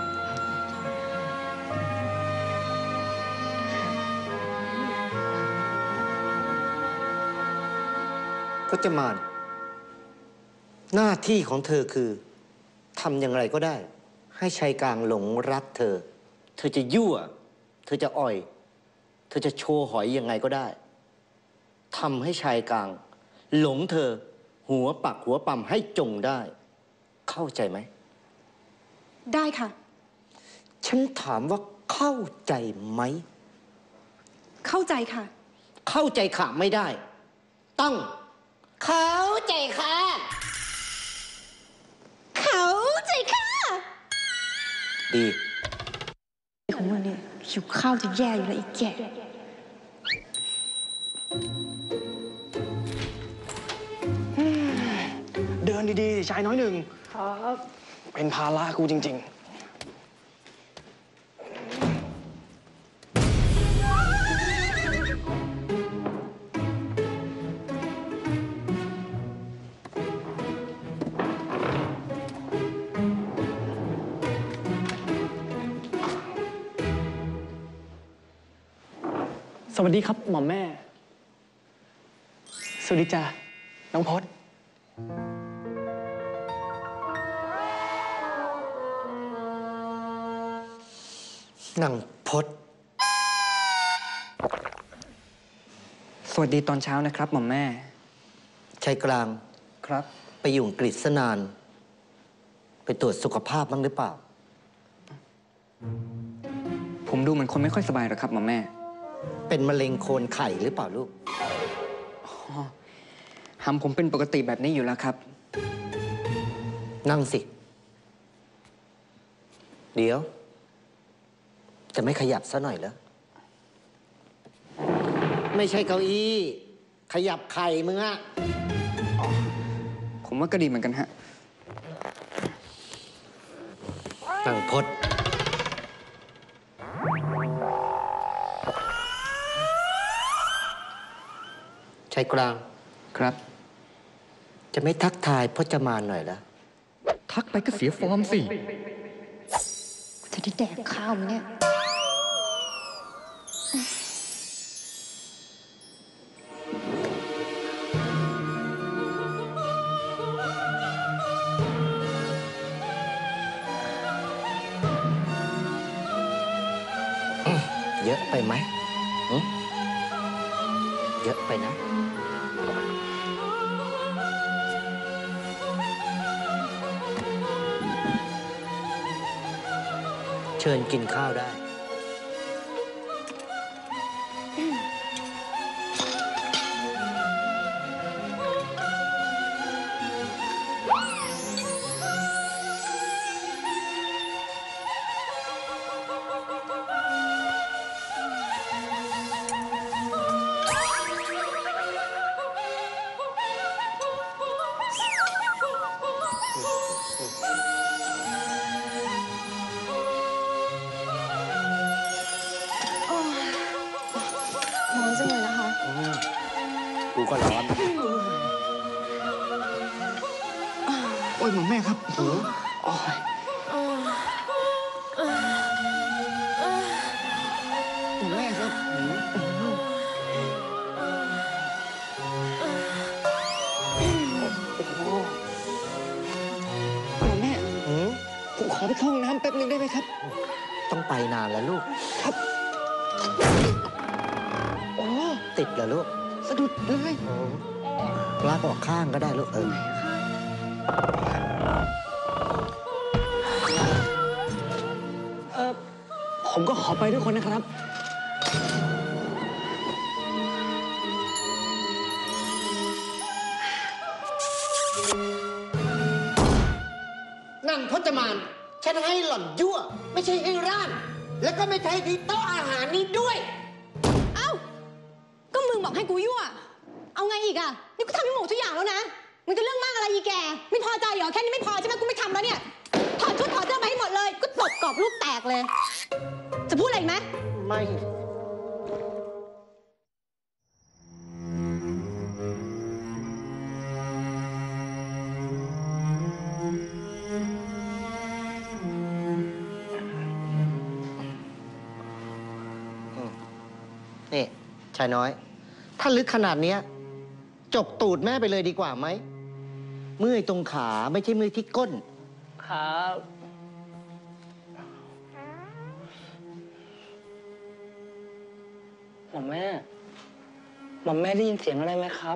พจมาน หน้าที่ของเธอคือทำอย่างไรก็ได้ ให้ชายกลางหลงรักเธอ เธอจะยั่ว เธอจะอ่อย เธอจะโชว์หอยยังไงก็ได้ทำให้ชายกลาง หลงเธอ หัวปักหัวปั๊มให้จงได้ เข้าใจไหมได้ค่ะฉันถามว่าเข้าใจไหมเข้าใจค่ะเข้าใจค่ะไม่ได้ ต้อง เข้าใจค่ะเข้าใจค่ะดีหิวข้าวจะแย่อยู่แล้วอีกแก่เดินดีๆ ชายน้อยหนึ่งครับเป็นภาระกูจริง ๆ สวัสดีครับหม่อมแม่ สวัสดีจ้ะน้องพศหนังพดสวัสดีตอนเช้านะครับหม่อมแม่ชายกลางครับไปอยู่อังกฤษซะนาน ไปตรวจสุขภาพบ้างหรือเปล่าผมดูเหมือนคนไม่ค่อยสบายหรอกครับหม่อมแม่เป็นมะเร็งโคนไข่หรือเปล่าลูกหำผมเป็นปกติแบบนี้อยู่แล้วครับนั่งสิ เดี๋ยว จะไม่ขยับซะหน่อยเหรอ ไม่ใช่เก้าอี้ ขยับไข่มึงอะผมว่าก็ดีเหมือนกันฮะหนังพด ชายกลางครับจะไม่ทักทายพจมานหน่อยละทักไปก็เสียฟอร์มสิจะได้แดกข้าวไหมเนี่ยเยอะไปไหมหึเยอะไปนะ เชิญกินข้าวได้ร้อนจังเลยนะคะกูก็ร้อนโอ้ยหม่อมแม่ครับโอ้โอ้ยหม่อมแม่ครับโอ้โหหม่อมแม่หือผมขอไปเข้าห้องน้ำแป๊บนึงได้ไหมครับต้องไปนานแล้วลูกครับ โอ้ติดเหรอลูกสะดุดเลยลากออกข้างก็ได้ลูกเออเออผมก็ขอไปด้วยคนนะครับนั่งพจมาน ฉันให้หล่อนยั่ว ไม่ใช่ให้ร่าง แล้วก็ไม่ใช่ที่โต๊ะอาหารนี้ด้วยเอ้า ก็มึงบอกให้กูยั่ว เอาไงอีกอะนี่กูทำให้หมดทุกอย่างแล้วนะ มึงจะเรื่องมากอะไรอีแก ไม่พอใจเหรอ แค่นี้ไม่พอใช่ไหมกูไม่ทำแล้วเนี่ย ถอดชุดถอดเสื้อมาให้หมดเลย กูตบกรอบลูกแตกเลย จะพูดอะไรอีกไหมไม่ นี่ ชายน้อย ถ้าลึกขนาดเนี้ย จกตูดแม่ไปเลยดีกว่าไหม เมื่อยตรงขาไม่ใช่เมื่อยที่ก้นครับ หม่อมแม่ หม่อมแม่ได้ยินเสียงอะไรไหมครับ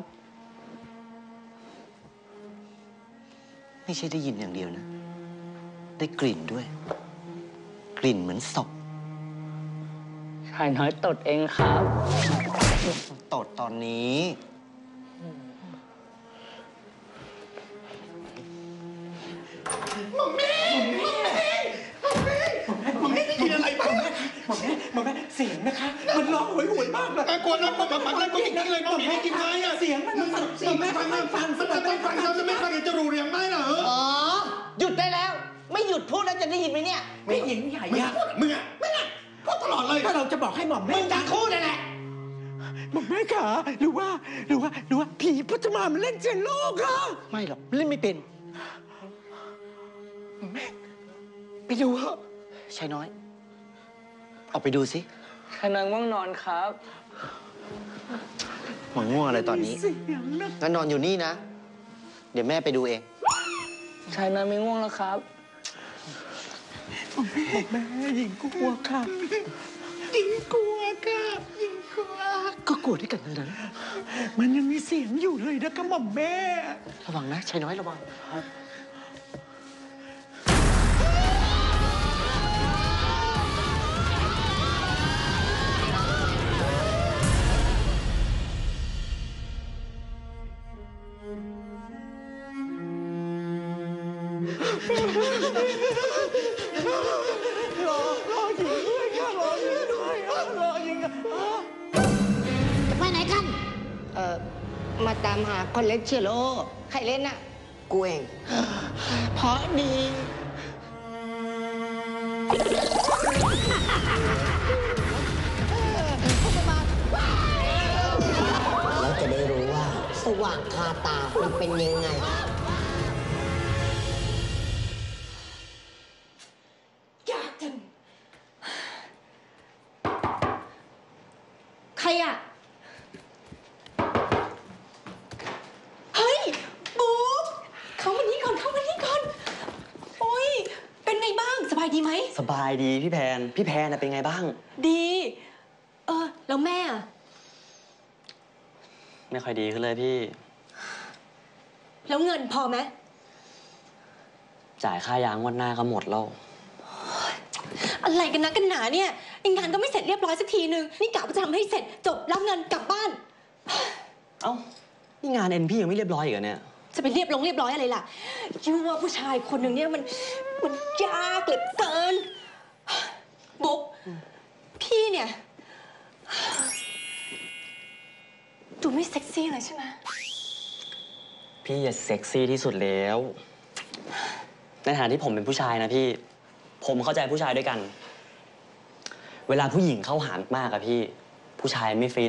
ไม่ใช่ได้ยินอย่างเดียวนะ ได้กลิ่นด้วย กลิ่นเหมือนศพชายน้อยตดเองครับตดตอนนี้ผมไม่ได้ยินอะไรบ้างหมอแม่หมอแม่เสียงนะคะ มันร้องโหยหวนมากเลยกลัวนะผมมาฟังแล้วกูอย่างนี้เลยมันมีให้กินไหมอ่ะเสียงมันเสียงไม่ฟังไม่ฟังมันจะไม่ฟังเราจะไม่ฟังจะรู้เรื่องไหมเหรออ๋อ หยุดได้แล้ว ไม่หยุดพูดแล้วจะได้ยินไหมเนี่ยไม่หญิงใหญ่อะมึงอ่ะมึงอ่ะพูดตลอดเลยถ้าเราจะบอกให้หมอแม่มึงจะพูดนั่นแหละหมอแม่ขาหรือว่าหรือว่าหรือว่าผีพจมานมันเล่นเจนโลกอะไม่หรอกเล่นไม่เป็นแม่ไปดูเหอะชายน้อย ออกไปดูสิขนางง่วงนอนครับหมอนง่วงอะไรตอนนี้เสียงนะงั้นนอนอยู่นี่นะ เดี๋ยวแม่ไปดูเองชายนาไม่ง่วงแล้วครับแม่หญิงกลัวค่ะหญิงกลัวค่ะหญิงกลัวก็กลัวด้วยกันทั้งนั้นมันยังมีเสียงอยู่เลยนะคะหม่อมแม่ระวังนะชายน้อยระวังรอรอหญิงด้วยค่ะรอหญิงด้วยอ่ะรอหญิงอ่ะจะไปไหนกัน เอ่อ มาตามหาคนเล่นเชียโล ใครเล่นน่ะ กูเอง เพราะดี เราจะได้รู้ว่า สว่างคาตามันเป็นยังไงยากจัง ใครอ่ะ เฮ้ย บุ๊กเข้ามานี่ก่อน เข้ามานี่ก่อน โอ้ย เป็นไงบ้าง สบายดีไหมสบายดีพี่แพน พี่แพนน่ะเป็นไงบ้างดี เออ แล้วแม่อะไม่ค่อยดีขึ้นเลยพี่แล้วเงินพอไหมจ่ายค่ายางงวันหน้าก็หมดแล้วอะไรกันนะกันหนาเนี่ยไอ้งานก็ไม่เสร็จเรียบร้อยสักทีนึง นี่กะว่าจะทำให้เสร็จจบรับเงินกลับบ้านเอ้า นี่งานเอ็นพี่ยังไม่เรียบร้อยอีกเหรอเนี่ยจะไปเรียบลงเรียบร้อยอะไรล่ะยูว่าผู้ชายคนหนึ่งเนี่ยมันมันยากเหลือเกิน บุ๊กพี่เนี่ยดูไม่เซ็กซี่เลยใช่ไหมพี่อย่าเซ็กซี่ที่สุดแล้ว ในฐานะที่ผมเป็นผู้ชายนะพี่ ผมเข้าใจผู้ชายด้วยกัน เวลาผู้หญิงเข้าหามากอะพี่ ผู้ชายไม่ฟิน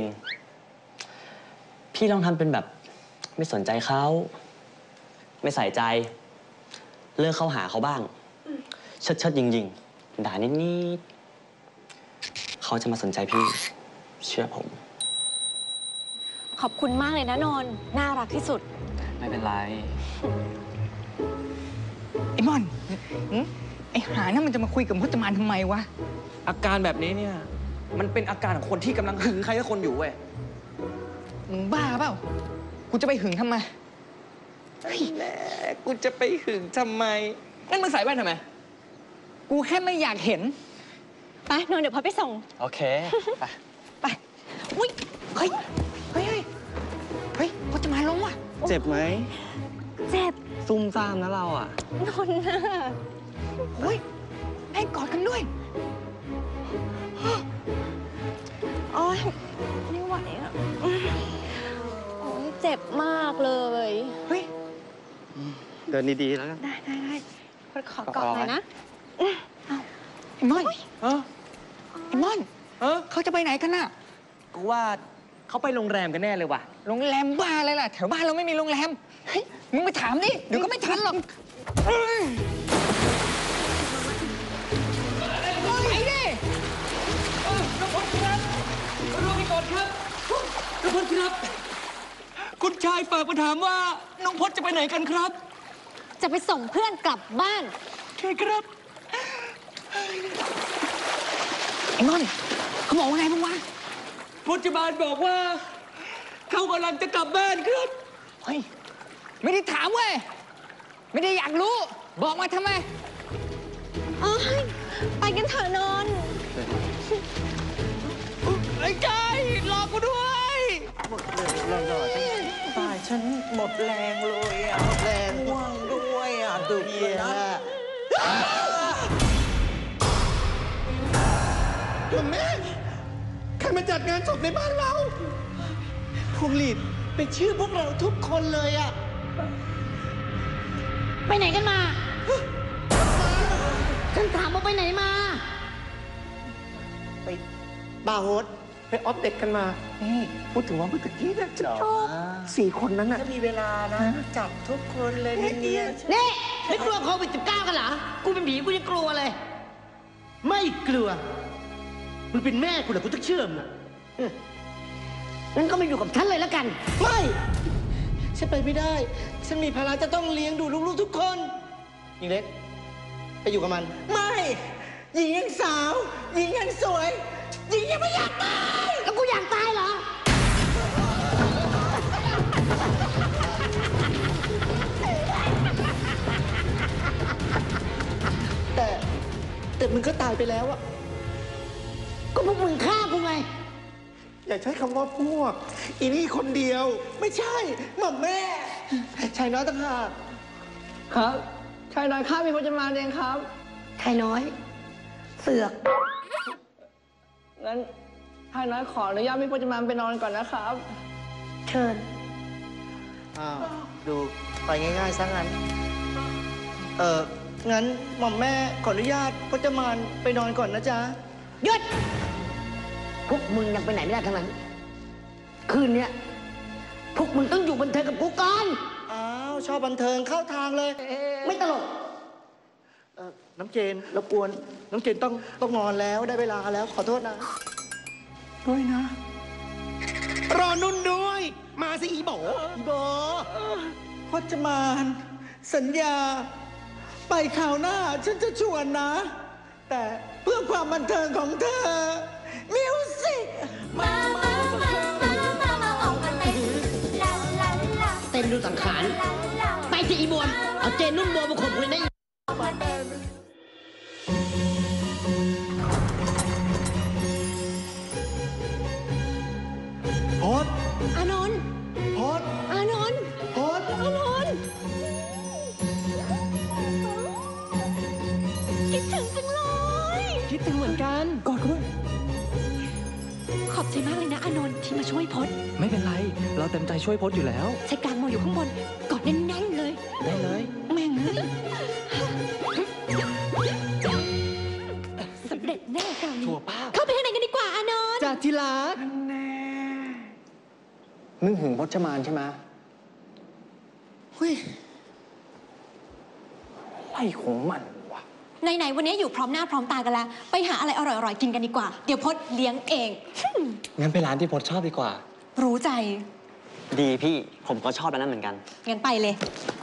พี่ลองทำเป็นแบบไม่สนใจเขา ไม่ใส่ใจ เลิกเข้าหาเขาบ้าง เชิดเชิดยิงยิงด่านิดนิดเขาจะมาสนใจพี่ เชื่อผมขอบคุณมากเลยนะนนท์น่ารักที่สุดไม่เป็นไรไอ้มอนไอ้หานั่นมันจะมาคุยกับพจมานทำไมวะอาการแบบนี้เนี่ย มันเป็นอาการของคนที่กำลังหึงใครสักคนอยู่เว้ยมึงบ้าเปล่า กูจะไปหึงทำไมเฮ้ยแม่กูจะไปหึงทำไมนั่นมึงใส่แว่นทำไม กูแค่ไม่อยากเห็นไปนนท์เดี๋ยวพอไปส่งโอเค ไปไป อุ้ย เฮ้ย เฮ้ย เฮ้ย เฮ้ยพจมานล้มว่ะเจ็บไหมเจ็บซุ่มซ่ามนะเราอ่ะนนท์นะเฮ้ยแม่งกอดกันด้วยโอ๊ยไม่ไหวอ่ะโอ๊ยเจ็บมากเลยเฮ้ยเดินดีๆแล้วกันได้ได้ได้ขอกอดหน่อยนะไอ้มอนเออไอ้มอนเออเขาจะไปไหนกันน่ะกูว่าเขาไปโรงแรมกันแน่เลยว่ะโรงแรมบ้าอะไรล่ะ แถวบ้านเราไม่มีโรงแรม เฮ้ย มึงไปถามดิ เดี๋ยวก็ไม่ทันหรอกเฮ้ยไปดิน้องพลครับรอไปก่อนครับน้องพลครับ คุณชายฝากมาถามว่าน้องพลจะไปไหนกันครับจะไปส่งเพื่อนกลับบ้านใช่ครับไอ้มอนเขาบอกว่าไงบ้างวะพจมานบอกว่า เขากำลังจะกลับบ้านครับเฮ้ย ไม่ได้ถามเว้ย ไม่ได้อยากรู้ บอกมาทำไมเอ้ยไปกันเถอะนนท์ไอ้ไก่รอกูด้วยหมดเลยหล่อๆตายฉันหมดแรงเลยอ่ะ หมดแรงว่างด้วยอ่ะดูเพียแม่ใครมาจัดงานศพในบ้านเราพวงหลีดเป็นชื่อพวกเราทุกคนเลยอะไปไหนกันมาฉันถามว่าไปไหนมาไปบาร์โฮสไปออฟเด็กกันมานี่พูดถึงว่าเมื่อกี้นะจะชอบสี่คนนั้นน่ะถ้ามีเวลานะ จับทุกคนเลยเนียนนี่ไม่กลัวโควิดสิบเก้ากันเหรอ กูเป็นผีกูยังกลัวเลยๆไม่กลัว มึงเป็นแม่กูเหรอกูต้องเชื่อมงอะงั้นก็มาอยู่กับฉันเลยแล้วกันไม่ ฉันไปไม่ได้ ฉันมีภาระจะต้องเลี้ยงดูลูกๆทุกคนหญิงเล็ก ไปอยู่กับมัน ไม่ หญิงยังสาว หญิงยังสวย หญิงยังไม่อยากตายแล้วกูอยากตายเหรอแต่แต่มึงก็ตายไปแล้วอะก็พวกมึงฆ่ากูไงอย่าใช้คำว่าพวก อีนี่คนเดียวไม่ใช่หม่อมแม่ ชายน้อยต่างหากครับชายน้อยข้ามีพจมานเองครับชายน้อย เสือกงั้นชายน้อยขออนุญาตมีพจมานไปนอนก่อนนะครับเชิญอ้าว ดูไปง่ายๆซะงั้น เอองั้นหม่อมแม่ขออนุญาตพจมานไปนอนก่อนนะจ๊ะหยุด พวกมึงยังไปไหนไม่ได้ทั้งนั้น คืนเนี้ยพวกมึงต้องอยู่บันเทิงกับกูก่อนอ้าว ชอบบันเทิงเข้าทางเลยไม่ตลกเออน้ำเจนรบกวน น้ำเจนต้องต้องนอนแล้วได้เวลาแล้วขอโทษนะด้วยนะ รอนุ่นด้วย มาสิอีโบอีโบพจมานสัญญา ไปข่าวหน้าฉันจะชวนนะ แต่เพื่อความบันเทิงของเธอ มิวสิกมามามามามามาออกมาเต้นลาลาลาเต้นดูสังขารลาลาไปสิอีบวมเอาเจนนุ่นบวมมาข่มขืนได้ออกมาเต้นโพสอานนท์โพสอานนท์โพสอานนท์คิดถึงจังเลยคิดถึงเหมือนกัน กอดด้วยขอบใจมากเลยนะอานนท์ที่มาช่วยพจน์ไม่เป็นไร เราเต็มใจช่วยพจน์อยู่แล้วใช้กลางมองอยู่ข้างบนกอดแน่นๆเลยได้เลยแม่งเลยสำเร็จแน่คราวนี้ถั่วป้าเข้าไปข้างในกันดีกว่าอานนท์จากทีรักมึงหึงพจมานใช่ไหมเฮ้ยอะไรของมันวะไหนๆวันนี้อยู่พร้อมหน้าพร้อมตากันแล้ว ไปหาอะไรอร่อยๆกินกันดีกว่า เดี๋ยวพจน์เลี้ยงเองงั้นไปร้านที่พจน์ชอบดีกว่ารู้ใจดีพี่ ผมก็ชอบร้านนั้นเหมือนกันงั้นไปเลย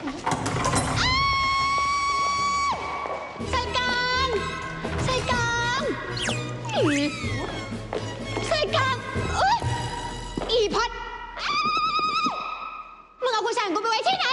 ใส่กลางใส่กลางอีใส่กลางเอ้ยอีพัดมึงเอาคุณชายของกูไปไว้ที่ไหน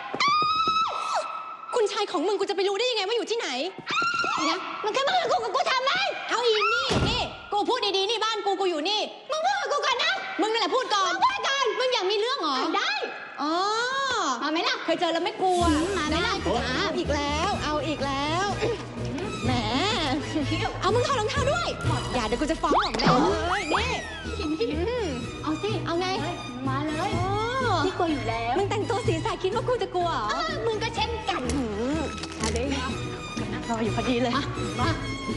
คุณชายของมึงกูจะไปรู้ได้ยังไงว่าอยู่ที่ไหนนะมันแค่มากับกูกับกูทำไหมเอาอีนี่นี่กูพูดดีๆนี่บ้านกูกูอยู่นี่มึงพูดกับกูก่อนนะมึงนั่นแหละพูดก่อนพูดก่อนมึงอยากมีเรื่องเหรอได้อ๋อมาไหมล่ะเคยเจอแล้วไม่กลัวมาไหมล่ะเอาอีกแล้วเอาอีกแล้วแหมเอามึงถอดรองเท้าด้วยอย่าเดี๋ยวกูจะฟ้องหม่อมแม่เลยนี่เอาสิเอาไงมาเลยพี่กลัวอยู่แล้วมึงแต่งตัวสีสายคิดว่ากูจะกลัวเหรอมึงก็เช่นกันมาเลยรออยู่พอดีเลยมามา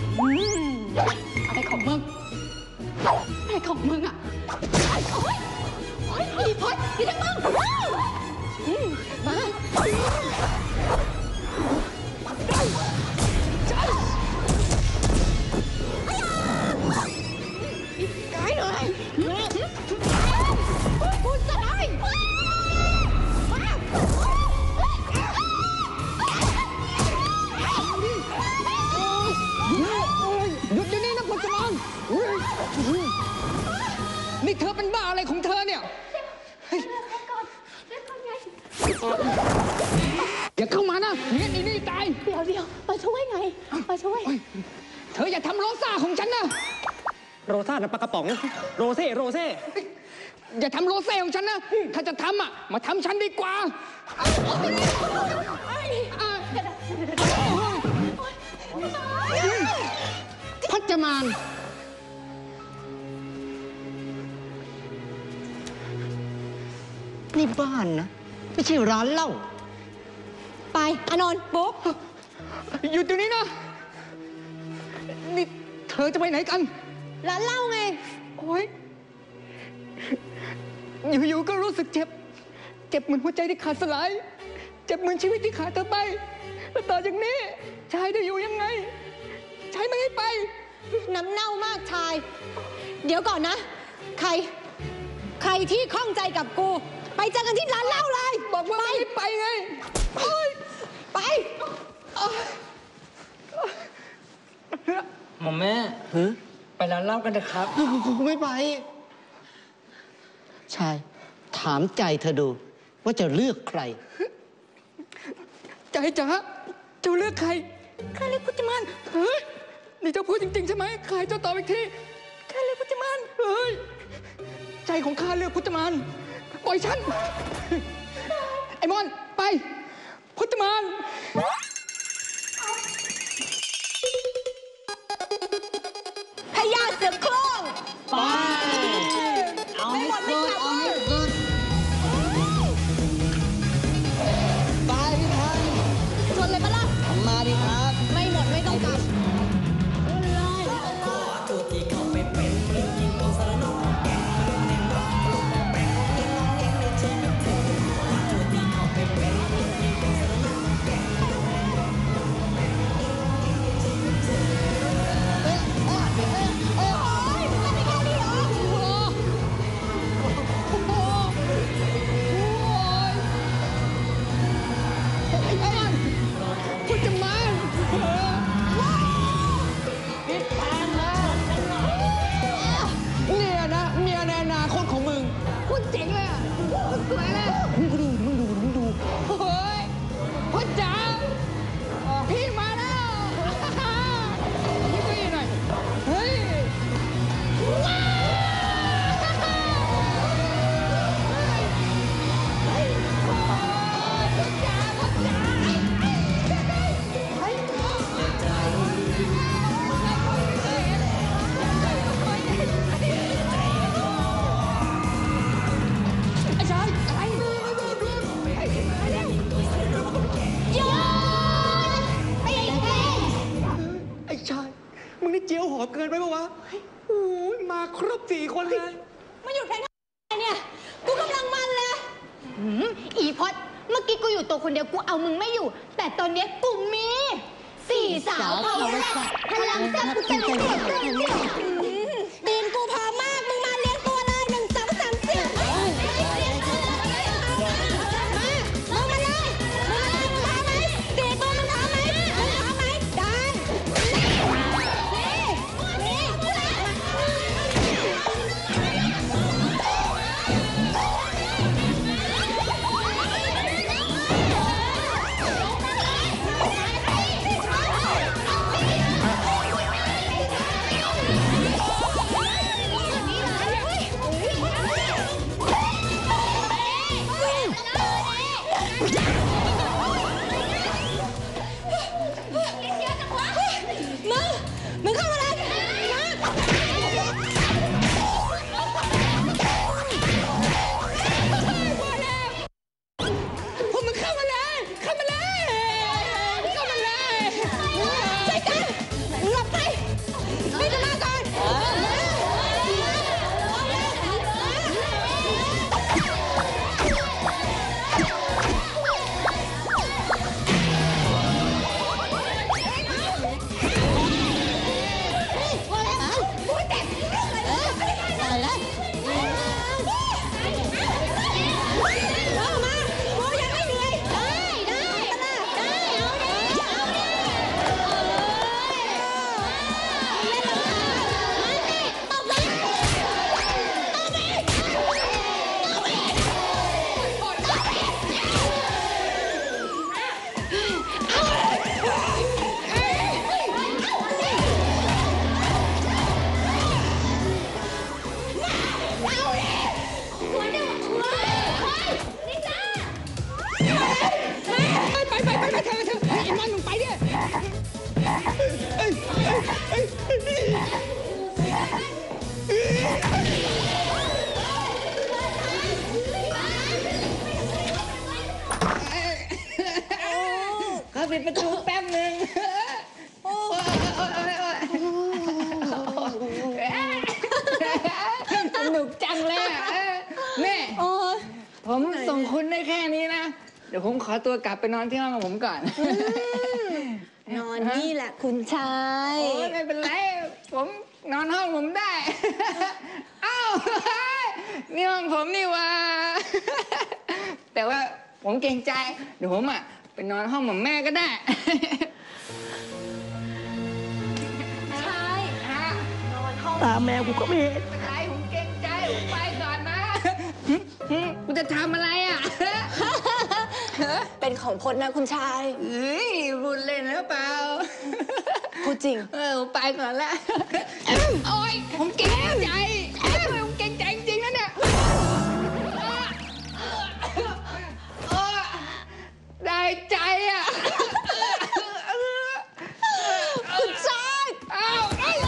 อะไรของมึงอะไรของมึงอ่ะโอ๊ยโอ๊ยอีพอดอีทั้งมึงมาไกลเลยกูจะได้หยุดเดี๋ยวนี้นะพจมานนี่เธอเป็นบ้าอะไรของเธอเนี่ยอย่าเข้ามานะเมียนี่นี่ตายเดี๋ยวเดี๋ยวมาช่วยไงมาช่วยเธออย่าทำโรซ่าของฉันนะโรซ่านะปลากระป๋อง โรเซ่ โรเซ่อย่าทำโรเซ่ของฉันนะ ถ้าจะทำอ่ะ มาทำฉันดีกว่าพจมานนี่บ้านนะ ไม่ใช่ร้านเหล้าไปอานนท์ปุ๊บหยุดเดี๋ยวนี้นะ นี่เธอจะไปไหนกันร้านเหล้าไงโอ๊ย อยู่ๆก็รู้สึกเจ็บ เจ็บเหมือนหัวใจที่ขาดสลาย เจ็บเหมือนชีวิตที่ขาดเธอไป แล้วต่อจากนี้ชายจะอยู่ยังไง ชายไม่ให้ไปน้ำเน่ามากชาย เดี๋ยวก่อนนะ ใคร ใครที่ข้องใจกับกู ไปเจอกันที่ร้านเหล้าเลยบอกว่าไม่ให้ไปไงไปหมอมแม่ไปร้านเหล้ากันเถอะครับกูไม่ไป ชาย ถามใจเธอดู ว่าจะเลือกใครใจจ๋าเจ้าเลือกใครข้าเลือกพุทธมานเฮ้ย นี่เจ้าพูดจริงๆใช่ไหมใครเจ้าตอบอีกทีข้าเลือกพุทธมานเฮ้ย ใจของข้าเลือกพุทธมานปล่อยฉัน ไอ้มอน ไป พุทธมานพญาเสือโคร่งไป เอาให้สุดเอาให้สุดไปพี่พันชวนเลยปะล่ะมาดิครับไม่หมดไม่ต้องกลับพุทธมาน เนี่ยนะเมียในอนาคตของมึงพูดเจ๋งเลยอ่ะสวยเลยมึงดูมึงดูมึงดูเฮ้ยพ่อจ๋าพี่มาแล้วยิ้มไปหน่อยเฮ้ยไอ้ชายมึงนี่เจียวหอมเกินไปปะวะโอ้ยมาครบสี่คนเลยมาหยุดเพลงเนี่ย กูกำลังมันเลยหืมอีพอดเมื่อกี้กูอยู่ตัวคนเดียวกูเอามึงไม่อยู่ แต่ตอนเนี้ยกูมีสี่สาวเผ่าสัตว์พลังแซ่บกูเต็มเสียงเต็มเสียงตีนกูพอมาก มึงมาเลี้ยงตัวเลยหนึ่งสองสามสี่มา มึงมาเลย มึงมาเลยมึงพอไหมสี่ตัวมึงพอไหมมึงพอไหมได้นี่นี่เดประตูแป๊บหนึ่งโอ้ยสนุกจังเลยอ่ะแม่ผมส่งคุณได้แค่นี้นะเดี๋ยวผมขอตัวกลับไปนอนที่ห้องของผมก่อนนอนนี่แหละคุณชายโอ้ยไม่เป็นไรผมนอนห้องผมได้อ้าวนี่ห้องผมนี่ว่าแต่ว่าผมเกรงใจเดี๋ยวผมอ่ะไปนอนห้องหม่อมแม่ก็ได้ใช่ฮะนอนห้องตาแมวกูก็ไม่เห็นไม่เป็นไรผมเกรงใจผมไปก่อนนะกูจะทำอะไรอ่ะเป็นของพจน์นะคุณชายเอ้ยพูดเล่นหรือเปล่าพูดจริงเออผมไปก่อนละโอ้ยผมเกรงใจผมเกรงใจจริงๆนะเนี่ยได้ใจอ่ะคุณชายอ้าว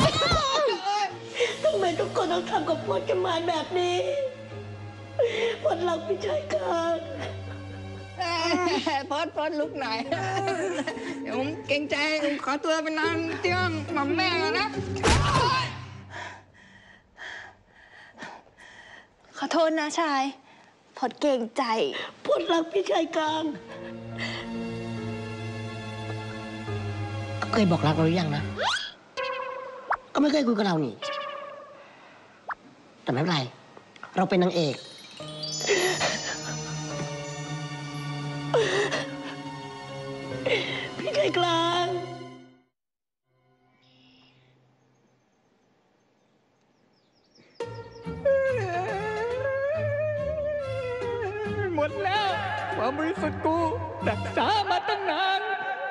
ทำไมทุกคนต้องทำกับพจน์กันมาแบบนี้พจน์เราไม่ใช่กันพอดพอดลุกหน่อยเดี๋ยวผมเกรงใจผมขอตัวไปนอนที่ห้องหม่อมแม่ก่อนนะขอโทษนะชายพจน์เกรงใจพจน์รักพี่ชายกลางเคยบอกรักเราหรือยังนะก็ไม่เคยคุยกับเรานี่แต่ไม่เป็นไรเราเป็นนางเอกพี่ชายกลางหมดแล้วความบริสุทธิ์กูรักษามาตั้งนาน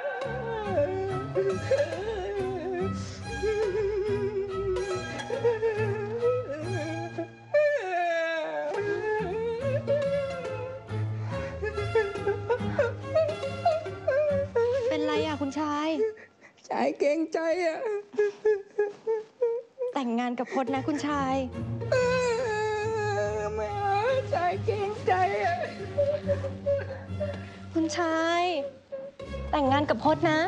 เป็นไรอ่ะคุณชายชายเกรงใจอ่ะแต่งงานกับพจน์นะคุณชายไม่เอาชายเกรงใจอ่ะคุณชาย แต่งงานกับพจน์นะ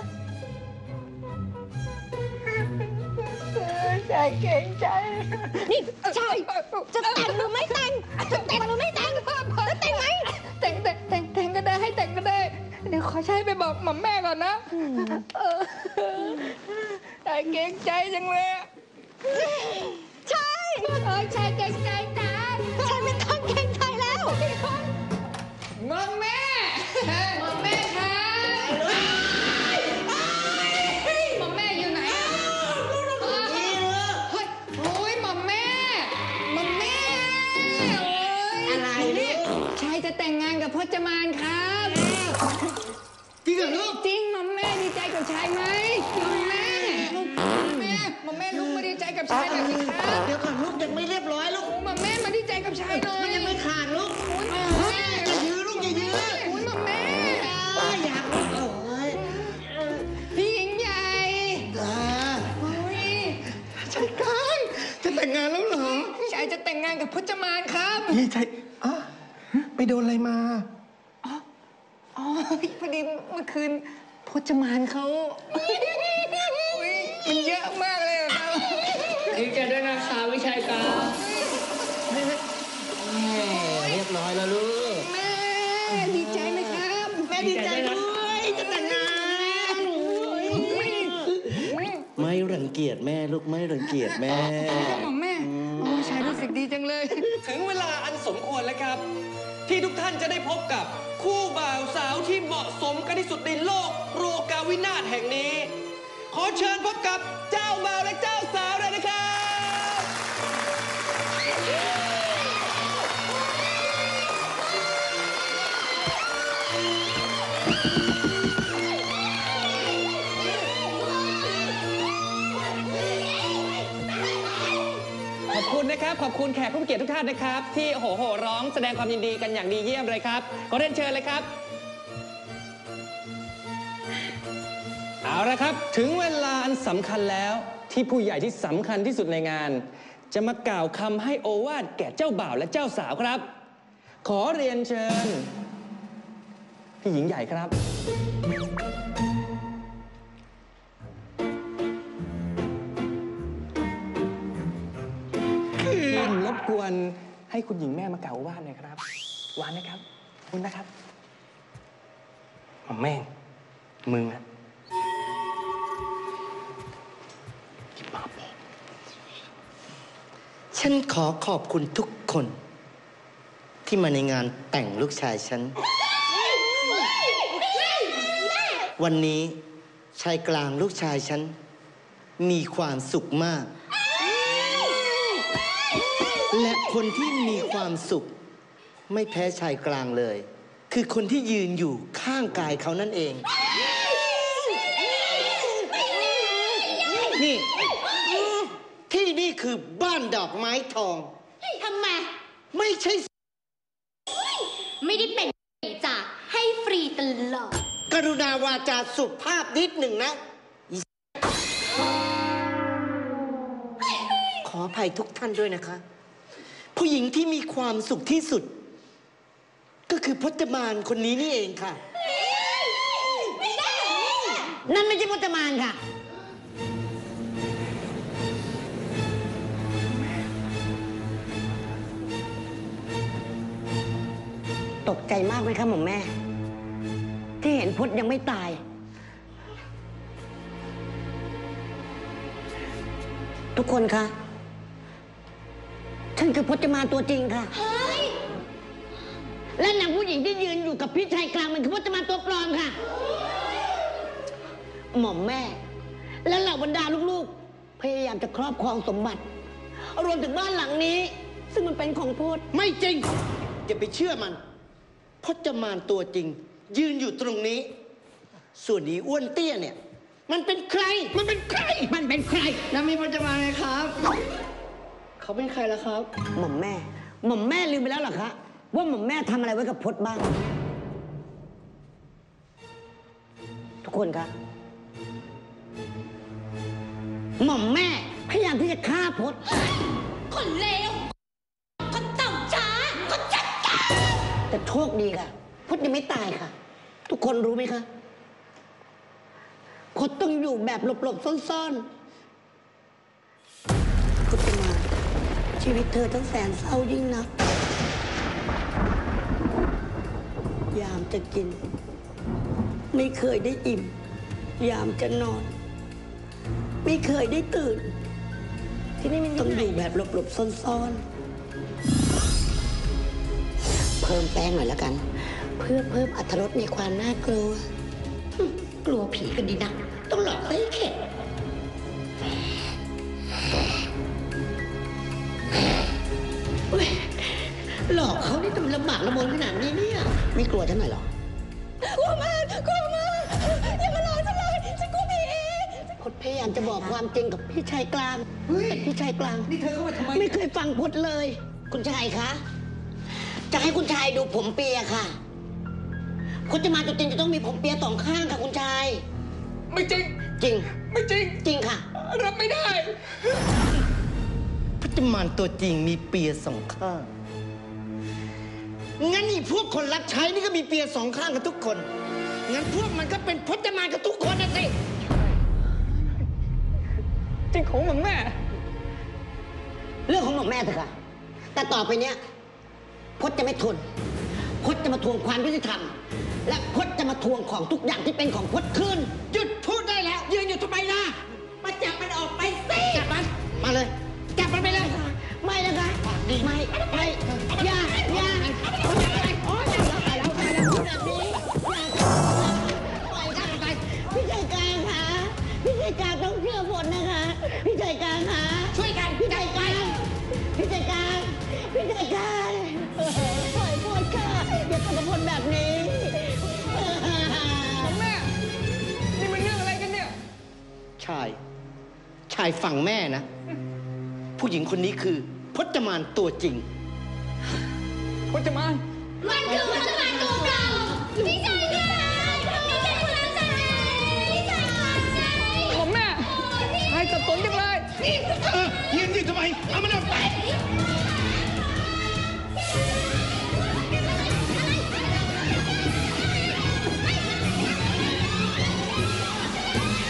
ชายเกรงใจนี่ชายจะแต่งหรือไม่แต่งจะแต่งหรือไม่แต่งจะแต่งไหมแต่งแต่งแต่งแต่งก็ได้ให้แต่งก็ได้เดี๋ยวขอใช้ไปบอกหม่อมแม่ก่อนนะเออชายเกรงใจจังเลยใช่เออชายเกรงใจจ้าใช่ไม่ต้องเกรงใจแล้วหม่อมแม่หม่อมแม่คะหม่อมแม่อยู่ไหนโอ้ยหม่อมแม่หม่อมแม่อะไรเนี่ยชายจะแต่งงานกับพจมานครับจริงเหรอลูกจริงหม่อมแม่ดีใจกับชายไหมหม่อมแม่หม่อมแม่หม่อมแม่ลุกมาดีใจกับชายหน่อยสิครับเดี๋ยวก่อนลูกยังไม่เรียบร้อยลูกหม่อมแม่มาดีใจกับชายหน่อยมันยังไม่ขาดลูกโอ้ยหม่อมแม่อย่ายื้อลูกอย่ายื้อโอ้ยหม่อมแม่อยากลูกโอ้ยพี่หญิงใหญ่อ่าโอ้ยชายกลางจะแต่งงานแล้วเหรอชายจะแต่งงานกับพจมานครับพี่ชายอ๋อไปโดนอะไรมาอ๋อพอดีเมื่อคืนพจมานเขาอุ๊ยมันเยอะมากเลยอะครับดีใจด้วยนะคะวิชัยกลางเรียบร้อยแล้วลูกแม่ดีใจไหมครับแม่ดีใจด้วยจะแต่งงานไม่รังเกียจแม่ลูกไม่รังเกียจแม่หม่อมแม่โอ้ชายรู้สึกดีจังเลยถึงเวลาอันสมควรแล้วครับ ที่ทุกท่านจะได้พบกับคู่บ่าวสาวที่เหมาะสมกันที่สุดในโลกโลกาวินาศแห่งนี้ ขอเชิญพบกับเจ้าบ่าวและเจ้าสาวเลยนะครับ ขอบคุณนะครับ ขอบคุณแขกผู้เกียรติทุกท่านนะครับ ที่โอ้โหโหร้องแสดงความยินดีกันอย่างดีเยี่ยมเลยครับขอเรียนเชิญเลยครับ เอาละครับถึงเวลาอันสำคัญแล้วที่ผู้ใหญ่ที่สำคัญที่สุดในงาน จะมากล่าวคำให้โอวาทแก่เจ้าบ่าวและเจ้าสาวครับ ขอเรียนเชิญพี่หญิงใหญ่ครับบกวนให้คุณหญิงแม่มากล่าวว่าหน่อยครับหวานนะครับคุณนะครับหม่อมแม่งมึงอะกินมาบอกฉันขอขอบคุณทุกคน ที่มาในงานแต่งลูกชายฉัน วันนี้ชายกลางลูกชายฉัน มีความสุขมาก และคนที่มีความสุข ไม่แพ้ชายกลางเลย คือคนที่ยืนอยู่ข้างกายเขานั่นเอง นี่ ที่นี่คือบ้านดอกไม้ทองทำไมไม่ใช่ไม่ได้เป็นจ้ะให้ฟรีตลอดกรุณาวาจาสุภาพนิดหนึ่งนะ ขออภัยทุกท่านด้วยนะคะ ผู้หญิงที่มีความสุขที่สุด ก็คือพจมานคนนี้นี่เองค่ะนั่นไม่ใช่พจมานค่ะ ตกใจมากไหมคะหม่อมแม่ ที่เห็นพจน์ยังไม่ตาย ทุกคนคะ ฉันคือพจมานตัวจริงค่ะเฮ้ยและนางผู้หญิงที่ยืนอยู่กับพี่ชายกลางมันคือพจมานตัวปลอมค่ะ หม่อมแม่ และเหล่าบรรดาลูกๆ พยายามจะครอบครองสมบัติ รวมถึงบ้านหลังนี้ ซึ่งมันเป็นของพจน์ไม่จริง อย่าไปเชื่อมัน พจมานตัวจริง ยืนอยู่ตรงนี้ ส่วนนี้อ้วนเตี้ยเนี่ย มันเป็นใคร มันเป็นใครมันเป็นใครนั่นมีพจมานไงครับ เขาเป็นใครล่ะครับหม่อมแม่ หม่อมแม่ลืมไปแล้วเหรอคะ ว่าหม่อมแม่ทำอะไรไว้กับพจน์บ้าง ทุกคนคะ หม่อมแม่พยายามที่จะฆ่าพจน์คนเลว คนต่ำช้า คนจัดการแต่โชคดีค่ะ พจน์ยังไม่ตายค่ะ ทุกคนรู้ไหมคะ พจน์ต้องอยู่แบบหลบๆซ่อนๆพจน์จะมาชีวิตเธอทั้งแสนเศร้ายิ่งนัก ยามจะกิน ไม่เคยได้อิ่ม ยามจะนอน ไม่เคยได้ตื่น ที่นี่มันต้องอยู่แบบหลบๆซ่อนๆ เพิ่มแป้งหน่อยแล้วกัน เพื่อเพิ่มอรรถรสในความน่ากลัว กลัวผีกันดีนัก ต้องหลอกให้เข็ดเว้ยหลอกเขานี่ทำลำบากละมนขนาดนี้เนี่ย ไม่กลัวฉันหน่อยหรอกลัวมากกลัวมากอย่ามาหลอกฉันเลยฉันกลัวผีพจน์พยายามจะบอกความจริงกับพี่ชายกลางแต่พี่ชายกลางนี่เธอเข้ามาทำไมไม่เคยฟังพจน์เลย คุณชายคะ จะให้คุณชายดูผมเปียค่ะพจน์จะมาตัวจริงจะต้องมีผมเปียสองข้างค่ะคุณชายไม่จริงจริงไม่จริงจริงค่ะรับไม่ได้พจมานตัวจริงมีเปียสองข้าง งั้นนี่พวกคนรับใช้นี่ก็มีเปียสองข้างกันทุกคน งั้นพวกมันก็เป็นพจมานกันทุกคนนะสิจริงของหม่อมแม่เรื่องของหม่อมแม่เถอะค่ะ แต่ต่อไปเนี้ยพจน์จะไม่ทน พจน์จะมาทวงความยุติธรรม และพจน์จะมาทวงของทุกอย่างที่เป็นของพจน์คืนหยุดพูดได้แล้ว ยืนอยู่ทำไมล่ะมาจับมันออกไปสิจับมัน มาเลย จับมันไปเลยไม่นะคะไม่ ไม่ อย่า อย่าโอ๊ยตายแล้วตายแล้วแบบนี้อย่าปล่อยกันไปพี่ชายกลางค่ะพี่ชายกลางต้องเชื่อผลนะคะ พี่ชายกลางค่ะช่วยกันพี่ชายกลางพี่ชายกลางพี่ชายกลางปล่อยพลค่ะอย่าทำกับพลแบบนี้แม่ นี่มันเรื่องอะไรกันเนี่ยชาย ชายฝั่งแม่นะ ผู้หญิงคนนี้คือพจมานตัวจริงพจมานมันคือพจมานตัวเก่าพี่ชายกลางพี่ชายกลางใจพี่ชายกลางใจหม่อมแม่ชายสับสนจังเลยเออยืนอยู่ทำไม เอามันออกไป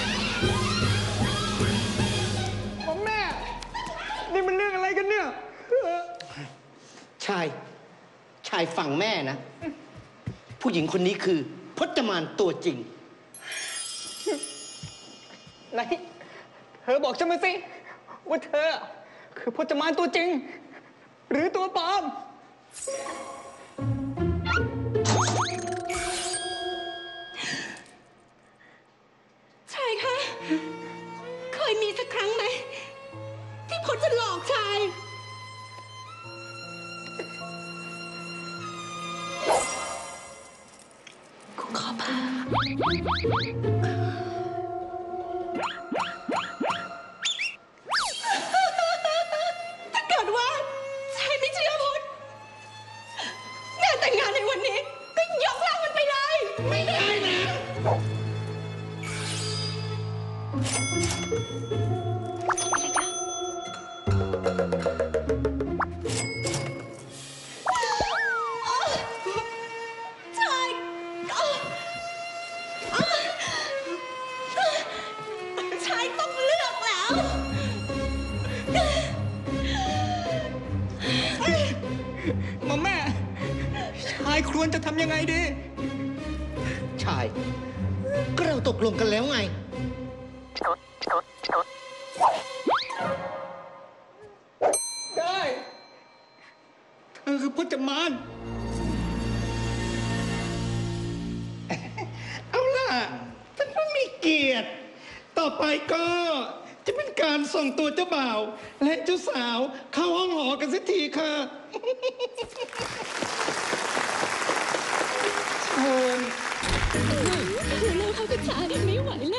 หม่อมแม่ นี่มันเรื่องอะไรกันเนี่ยชาย ชายฟังแม่นะ ผู้หญิงคนนี้คือพจมานตัวจริงไหน เธอบอกฉันมาสิ ว่าเธอคือพจมานตัวจริง หรือตัวปลอมชายคะ เคยมีสักครั้งไหม ที่พจน์จะหลอกชาย กูขอพาถ้าเกิดว่าชายไม่เชื่อพจน์งานแต่งงานในวันนี้ ก็ยกเลิกมันไปเลย ไม่ได้นะ ชายชายต้องเลือกแล้วหม่อมแม่ ชายควรจะทำยังไงดีชาย ก็เราตกลงกันแล้วไงได้ เธอคือพจมานเอาล่ะท่านผู้มีเกียรติ ต่อไปก็จะเป็นการส่งตัวเจ้าบ่าว และเจ้าสาวเข้าห้องหอกันสักทีค่ะ เชิญเร็วเข้ากับชายไม่ไหวแล้ว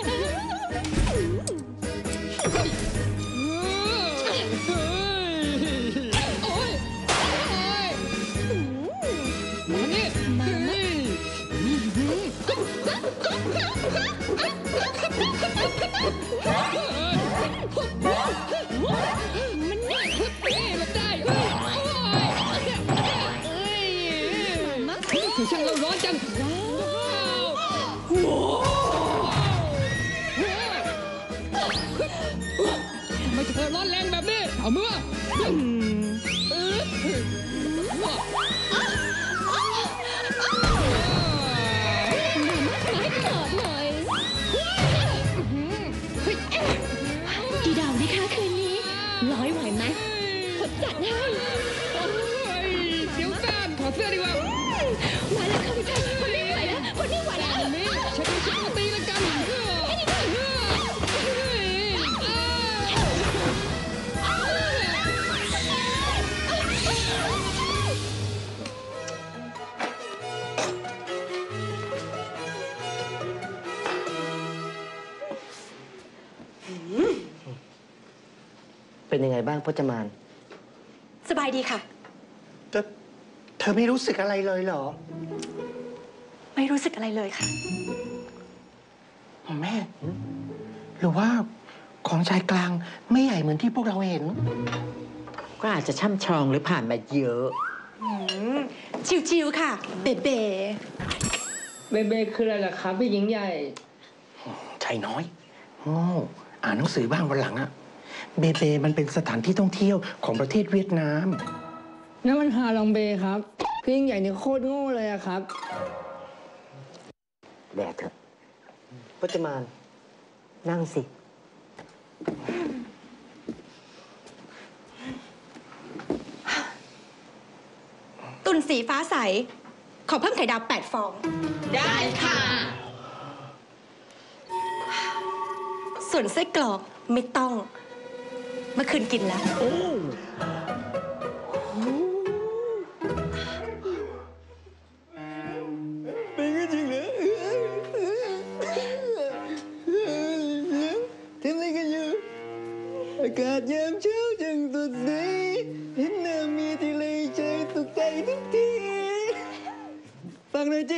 โอ๊ยมานี่มานี่มันนี่นี่มันได้ถึงช่างเราร้อนจังว้าวทำไมเธอร้อนแรงแบบนี้ เอามือกี่ดาวดีคะคืนนี้ ร้อยไหวไหมกดจัดให้เดี๋ยวแฟนขอเสื้อดีกว่าไหวแล้วค่ะพี่ชายคนไม่ไหวแล้วคนไม่ไหวแล้วนี่ฉันจะฉันตีแล้วกันเป็นยังไงบ้างพจมานสบายดีค่ะแต่เธอไม่รู้สึกอะไรเลยเหรอไม่รู้สึกอะไรเลยค่ะแม่ หรือว่าของชายกลางไม่ใหญ่เหมือนที่พวกเราเห็นก็อาจจะช่ำชองหรือผ่านมาเยอะชิวๆค่ะ เบเบเบเบคืออะไรล่ะครับพี่หญิงใหญ่ชายน้อยโง่อ่านหนังสือบ้างวันหลังอะเบเบมันเป็นสถานที่ท่องเที่ยวของประเทศเวียดนามนั่นมันฮาลองเบครับ พี่หญิงใหญ่นี่โคตรโง่เลยอะครับแดดเถอะพจมาน นั่งสิตุ่นสีฟ้าใส ขอเพิ่มไข่ดาวแปดฟอง ได้ค่ะ ส่วนไส้กรอกไม่ต้อง เมื่อคืนกินแล้วเป็นก็จริงเหรอทำอะไรกันอยู่ อากาศยามเช้าจังสดใสเห็นหน้ามีทีไรใจตกใจทุกที ฟังหน่อยจิ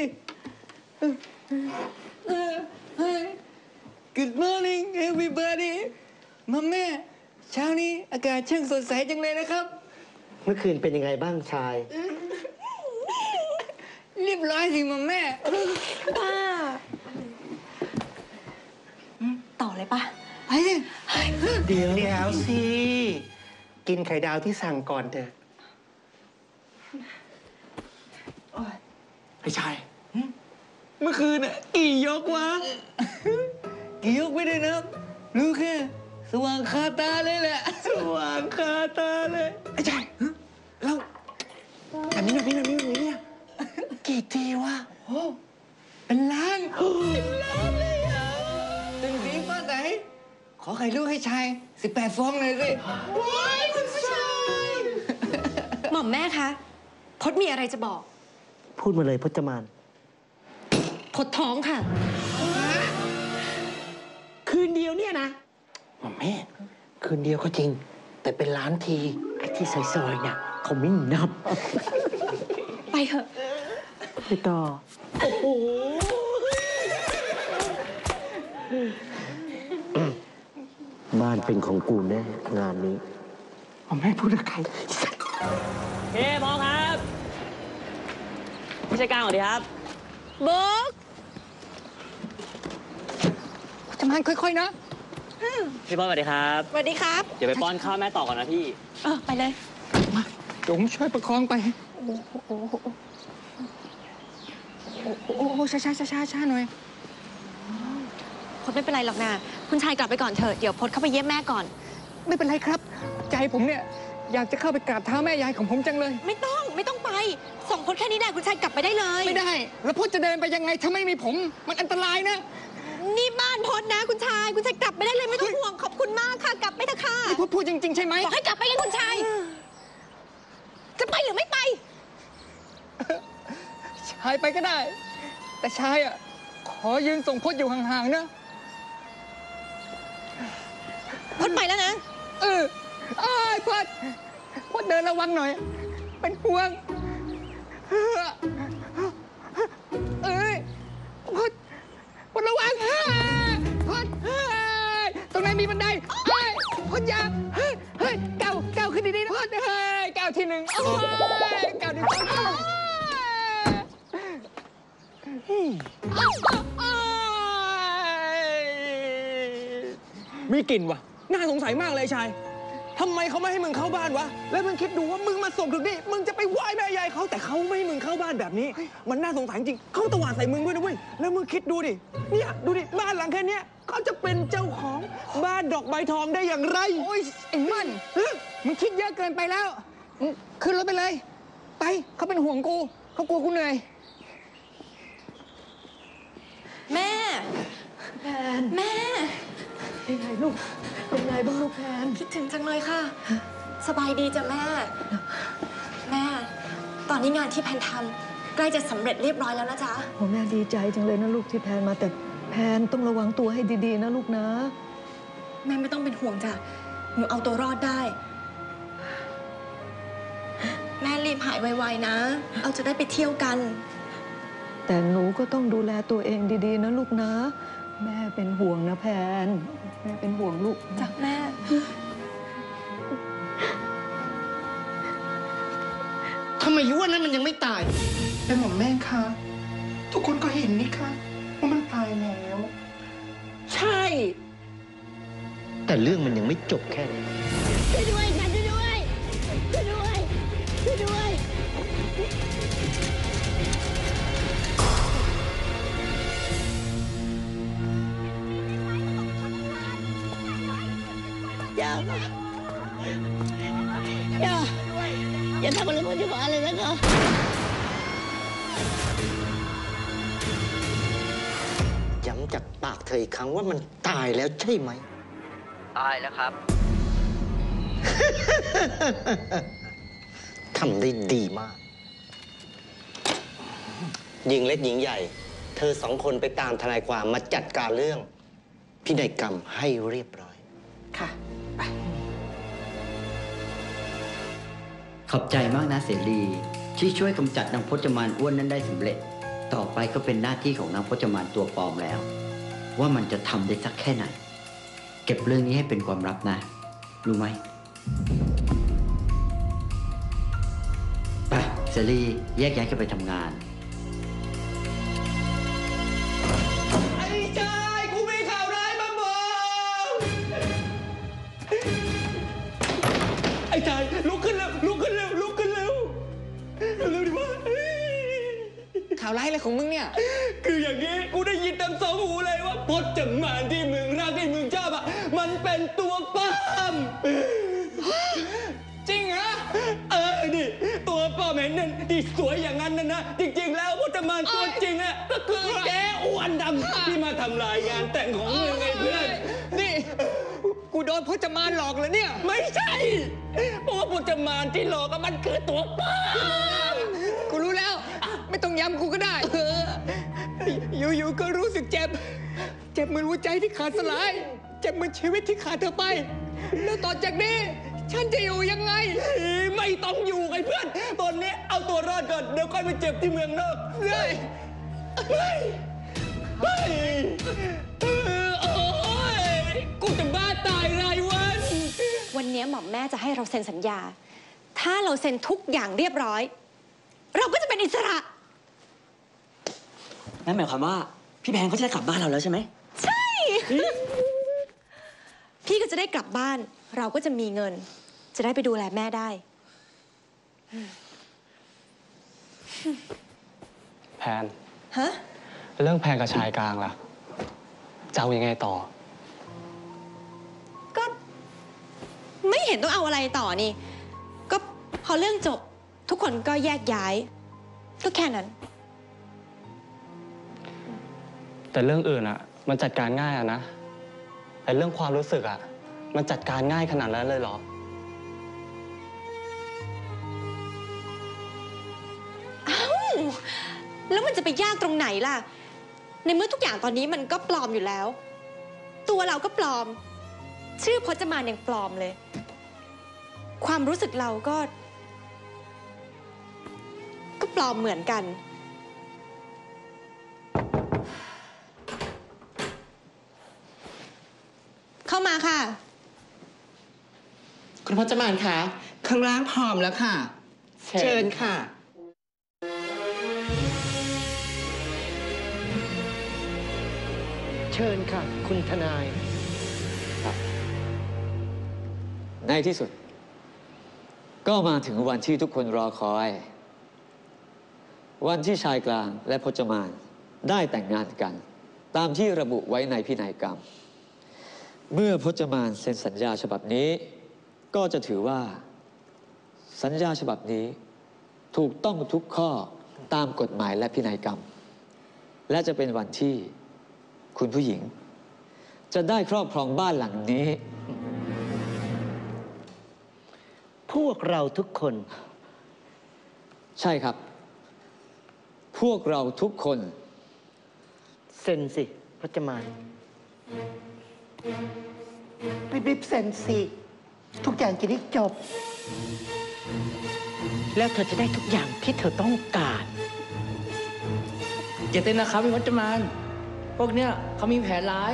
Good morning everybody มาแม่เช้านี้อากาศช่างสดใสจังเลยนะครับเมื่อคืนเป็นยังไงบ้างชายเรียบร้อยสิมาแม่ป้า ต่อเลยป่ะไปสิเดี๋ยวเดี๋ยวสิกินไข่ดาวที่สั่งก่อนเถอะไอ้ชายเมื่อคืนน่ะกี่ยกวะกี่ยกไม่ได้นับรู้แค่สว่างคาตาเลยแหละสว่างคาตาเลย ไอ้ชายแล้วแบบนี้แบบนี้แบบนี้แบบนี้เนี่ยกี่ทีวะโอ้เป็นล้านเป็นล้านเลยอ่ะถึงสีฟ้าไหนขอไข่ลูกให้ชายสิบแปดฟองเลยสิว้ายคุณชายหม่อมแม่คะพดมีอะไรจะบอกพูดมาเลยพจมานพดท้องค่ะคืนเดียวเนี่ยนะแม่คืนเดียวก็จริง แต่เป็นล้านทีไอ้ที่ซอยๆเนี่ยเขาไม่นับไปเถอะไปต่อบ้านเป็นของกูแน่งานนี้ผมไม่พูดกับใครเฮ้พอครับพี่ชายกลางสวัสดีครับบุ๊กจะมาค่อยๆนะพี่บอสสวัสดีครับสวัสดีครับเดี๋ยวไปป้อนข้าวแม่ต่อก่อนนะพี่เออไปเลยมาเดี๋ยวผมช่วยประคองไป โอ้โหโอ้โหโอ้โหช้าช้าช้าช้าช้าหน่อยพดไม่เป็นไรหรอกนะคุณชายกลับไปก่อนเถอะ เดี๋ยวพดเข้าไปเยี่ยมแม่ก่อนไม่เป็นไรครับ ใจผมเนี่ยอยากจะเข้าไปกราบเท้าแม่ยายของผมจังเลยไม่ต้องไม่ต้องไป ส่งพดแค่นี้ได้คุณชายกลับไปได้เลยไม่ได้ แล้วพจน์จะเดินไปยังไงถ้าไม่มีผม มันอันตรายนะนี่บ้านพดนะ คุณชาย คุณชายกลับไปได้เลยไม่ต้องห่วงขอบคุณมากค่ะ กลับไปเถอะค่ะนี่พจน์พูดจริงๆใช่ไหมบอกให้กลับไปเลยคุณชาย จะไปหรือไม่ไปชายไปก็ได้ แต่ชายอ่ะขอยืนส่งพจน์อยู่ห่างๆนะพดไปแล้วนะเออไอ้ายพจน์พจน์เดินระวังหน่อย เป็นห่วงเออเอ้ยพจน์พจน์ระวังเฮ้ยพจน์เฮ้ยตรงไหนมีบันไดเฮ้ยพจน์อย่าเฮ้ยเฮ้ยก้าวก้าวขึ้นดีๆนะพจน์เฮ้ยก้าวที่หนึ่งเอ้ยก้าวที่สองเฮ้ยมีกลิ่นวะน่าสงสัยมากเลยชายทำไมเขาไม่ให้มึงเข้าบ้านวะ แล้วมึงคิดดูว่ามึงมาส่งถึงนี่ มึงจะไปไหว้แม่ยายเขาแต่เขาไม่ให้มึงเข้าบ้านแบบนี้ มันน่าสงสัยจริงเขาตวาดใส่มึงด้วยนะเว้ย แล้วมึงคิดดูดิ เนี่ยดูดิ บ้านหลังแค่เนี้ยเขาจะเป็นเจ้าของบ้านดอกใบทองได้อย่างไรโอ้ยไอ้มันมึงคิดเยอะเกินไปแล้วมึงขึ้นรถไปเลย ไปเขาเป็นห่วงกูเขากลัวกูเหนื่อยแม่แพนแม่เป็นไงลูก เป็นไงบ้างลูกแพนคิดถึงจังเลยค่ะ สบายดีจ้ะแม่ แม่ ตอนนี้งานที่แพนทำใกล้จะสำเร็จเรียบร้อยแล้วนะจ๊ะโอ้แม่ดีใจจังเลยนะลูกที่แพนมาแต่แพนต้องระวังตัวให้ดีๆนะลูกนะแม่ไม่ต้องเป็นห่วงจ้ะ หนูเอาตัวรอดได้ แม่รีบหายไวๆนะ เอาจะได้ไปเที่ยวกันแต่หนูก็ต้องดูแลตัวเองดีๆนะลูกนะ แม่เป็นห่วงนะแพน แม่เป็นห่วงลูกจากแม่ทำไมอ้วนนั้นมันยังไม่ตายแต่หม่อมแม่คะ ทุกคนก็เห็นนี่คะว่ามันตายแล้วใช่แต่เรื่องมันยังไม่จบแค่นี้ช่วยด้วยค่ะช่วยด้วยช่วยด้วยช่วยด้วย อย่าอย่าอย่าทำอะไรมันจะมาเลยนะคะย้ำจากปากเธออีกครั้งว่ามันตายแล้วใช่ไหมตายแล้วครับทำได้ดีมาก หญิงเล็กหญิงใหญ่ เธอสองคนไปตามทนายความมาจัดการเรื่อง พินัยกรรมให้เรียบร้อยค่ะขอบใจมากนะเสรีที่ช่วยกำจัดนางพจมานอ้วนนั้นได้สำเร็จ ต่อไปก็เป็นหน้าที่ของนางพจมานตัวปลอมแล้ว ว่ามันจะทำได้สักแค่ไหน เก็บเรื่องนี้ให้เป็นความลับนะ รู้ไหมไปเสรีแยกย้ายกันไปทำงานไอ้ชายกูมีข่าวร้ายมาบอกไอ้ลุกขึ้นเร็วลุกขึ้นเร็วลุกขึ้นเร็วเร็วดิวะข่าวร้ายอะไรของมึงเนี่ยคืออย่างนี้กูได้ยินเต็มสองหูเลยว่าพจมานที่มึงรักที่มึงชอบอ่ะมันเป็นตัวปลอมจริงเหรอเออนี่ตัวปลอมเห็นนั่นที่สวยอย่างนั้นนะนะจริงๆแล้วพจมานตัวจริงอ่ะก็คือแกอ้วนดำที่มาทำลายงานแต่งของมึงไงเพื่อนนี่ กูโดนพจมานหลอกเลยเนี่ยไม่ใช่เพราะว่าพจมานที่หลอกอะมันคือตัวปลอมกูรู้แล้ว ไม่ต้องย้ำกูก็ได้ อยู่ๆก็รู้สึกเจ็บ เจ็บเหมือนหัวใจที่ขาดสลาย เจ็บเหมือนชีวิตที่ขาดเธอไป แล้วต่อจากนี้ ฉันจะอยู่ยังไงไม่ต้องอยู่ไงเพื่อน ตอนนี้เอาตัวรอดก่อน เดี๋ยวค่อยไปเจ็บที่เมืองนอกเฮ้ยเฮ้ยเฮ้ยเออโอ้ยกูจะบ้าตายรายวันวันนี้หม่อมแม่จะให้เราเซ็นสัญญา ถ้าเราเซ็นทุกอย่างเรียบร้อย เราก็จะเป็นอิสระนั่นหมายความว่าพี่แพงเขาจะได้กลับบ้านเราแล้วใช่ไหมใช่ พี่ก็จะได้กลับบ้าน เราก็จะมีเงิน จะได้ไปดูแลแม่ได้แพนฮะเรื่องแพงกับชายกลางล่ะจะเอายังไงต่อก็ไม่เห็นต้องเอาอะไรต่อนี่ ก็พอเรื่องจบ ทุกคนก็แยกย้าย ก็แค่นั้นแต่เรื่องอื่นอ่ะ มันจัดการง่ายอะนะแต่เรื่องความรู้สึกอ่ะ มันจัดการง่ายขนาดนั้นเลยเหรอเอ้า แล้วมันจะไปยากตรงไหนล่ะ ในเมื่อทุกอย่างตอนนี้มันก็ปลอมอยู่แล้ว ตัวเราก็ปลอม ชื่อพจมานยังปลอมเลย ความรู้สึกเราก็ ก็ปลอมเหมือนกัน เข้ามาค่ะคุณพจมานคะข้างล่างพร้อมแล้วค่ะ เชิญค่ะเชิญค่ะ คุณทนายในที่สุด ก็มาถึงวันที่ทุกคนรอคอย วันที่ชายกลางและพจมานได้แต่งงานกัน ตามที่ระบุไว้ในพินัยกรรม เมื่อพจมานเซ็นสัญญาฉบับนี้ ก็จะถือว่า สัญญาฉบับนี้ ถูกต้องทุกข้อตามกฎหมายและพินัยกรรม และจะเป็นวันที่คุณผู้หญิง จะได้ครอบครองบ้านหลังนี้พวกเราทุกคนใช่ครับ พวกเราทุกคนเซ็นสิพจมานรีบๆเซ็นสิ ทุกอย่างจะได้จบ แล้วเธอจะได้ทุกอย่างที่เธอต้องการอย่าเต้นนะครับพี่พจมาน พวกเนี้ยเขามีแผนร้าย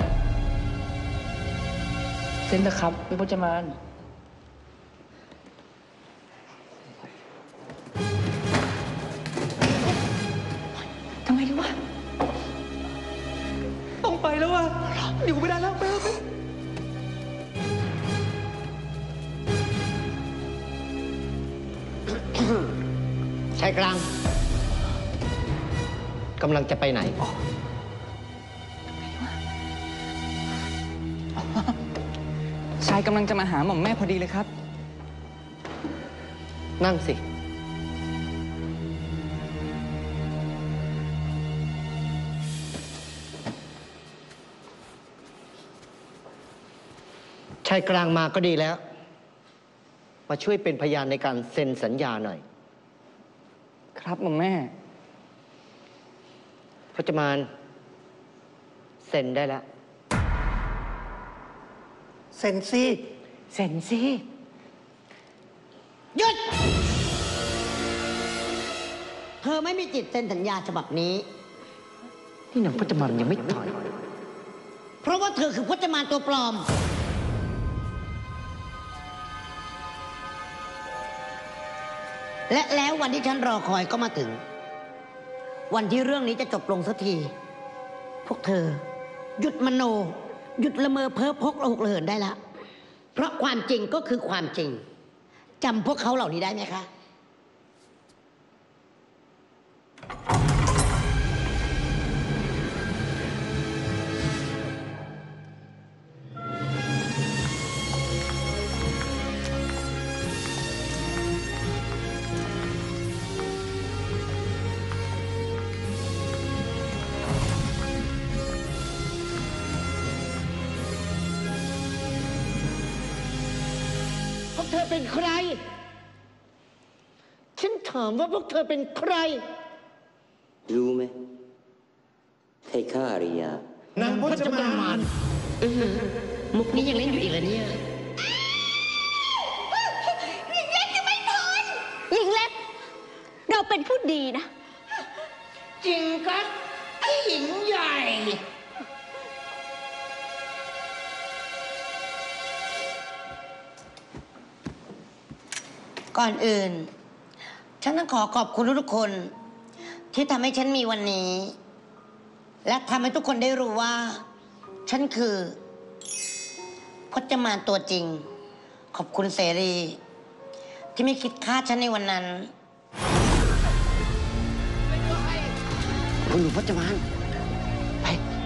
เซ็นนะครับพี่พจมานทำไมดีวะต้องไปแล้วว่ะอยู่ไม่ได้แล้วไปแล้วไปชายกลางกำลังจะไปไหนชายกำลังจะมาหาหม่อมแม่พอดีเลยครับนั่งสิ ชายกลางมาก็ดีแล้ว มาช่วยเป็นพยานในการเซ็นสัญญาหน่อยครับหม่อมแม่พจมาน เซ็นได้แล้ว เซ็นสิ เซ็นสิหยุด เธอไม่มีจิตเซ็นสัญญาฉบับนี้นี่นางพจมานยังไม่ตายเพราะว่าเธอคือพจมานตัวปลอม และแล้ววันที่ฉันรอคอยก็มาถึง วันที่เรื่องนี้จะจบลงสักที พวกเธอ หยุดมโน หยุดละเมอเพ้อพกระหกระเหินได้ละ เพราะความจริงก็คือความจริงจำพวกเขาเหล่านี้ได้ไหมคะ พวกเธอเป็นใคร ฉันถามว่าพวกเธอเป็นใครรู้ไหมใครฆ่าอาริยานางพจมานอื้อหือมุกนี้ยังเล่นอยู่อีกเหรอเนี่ยหญิงเล็กจะไม่ทนหญิงเล็ก เราเป็นผู้ดีนะจริงครับไอ้หญิงใหญ่ ก่อนอื่น ฉันต้องขอขอบคุณทุกๆคน ที่ทำให้ฉันมีวันนี้ และทำให้ทุกคนได้รู้ว่า ฉันคือพจมานตัวจริง ขอบคุณเสรี ที่ไม่คิดฆ่าฉันในวันนั้นคุณหนูพจมานไป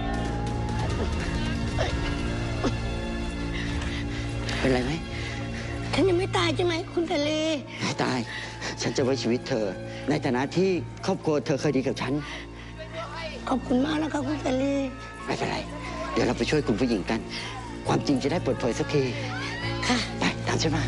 เป็นไรไหมฉันยังไม่ตายใช่ไหมคุณเสรีไม่ตาย ฉันจะไว้ชีวิตเธอ ในฐานะที่ครอบครัวเธอเคยดีกับฉันขอบคุณมากนะคะคุณเสรีไม่เป็นไร เดี๋ยวเราไปช่วยคุณผู้หญิงกัน ความจริงจะได้เปิดเผยสักทีค่ะไปตามฉันมา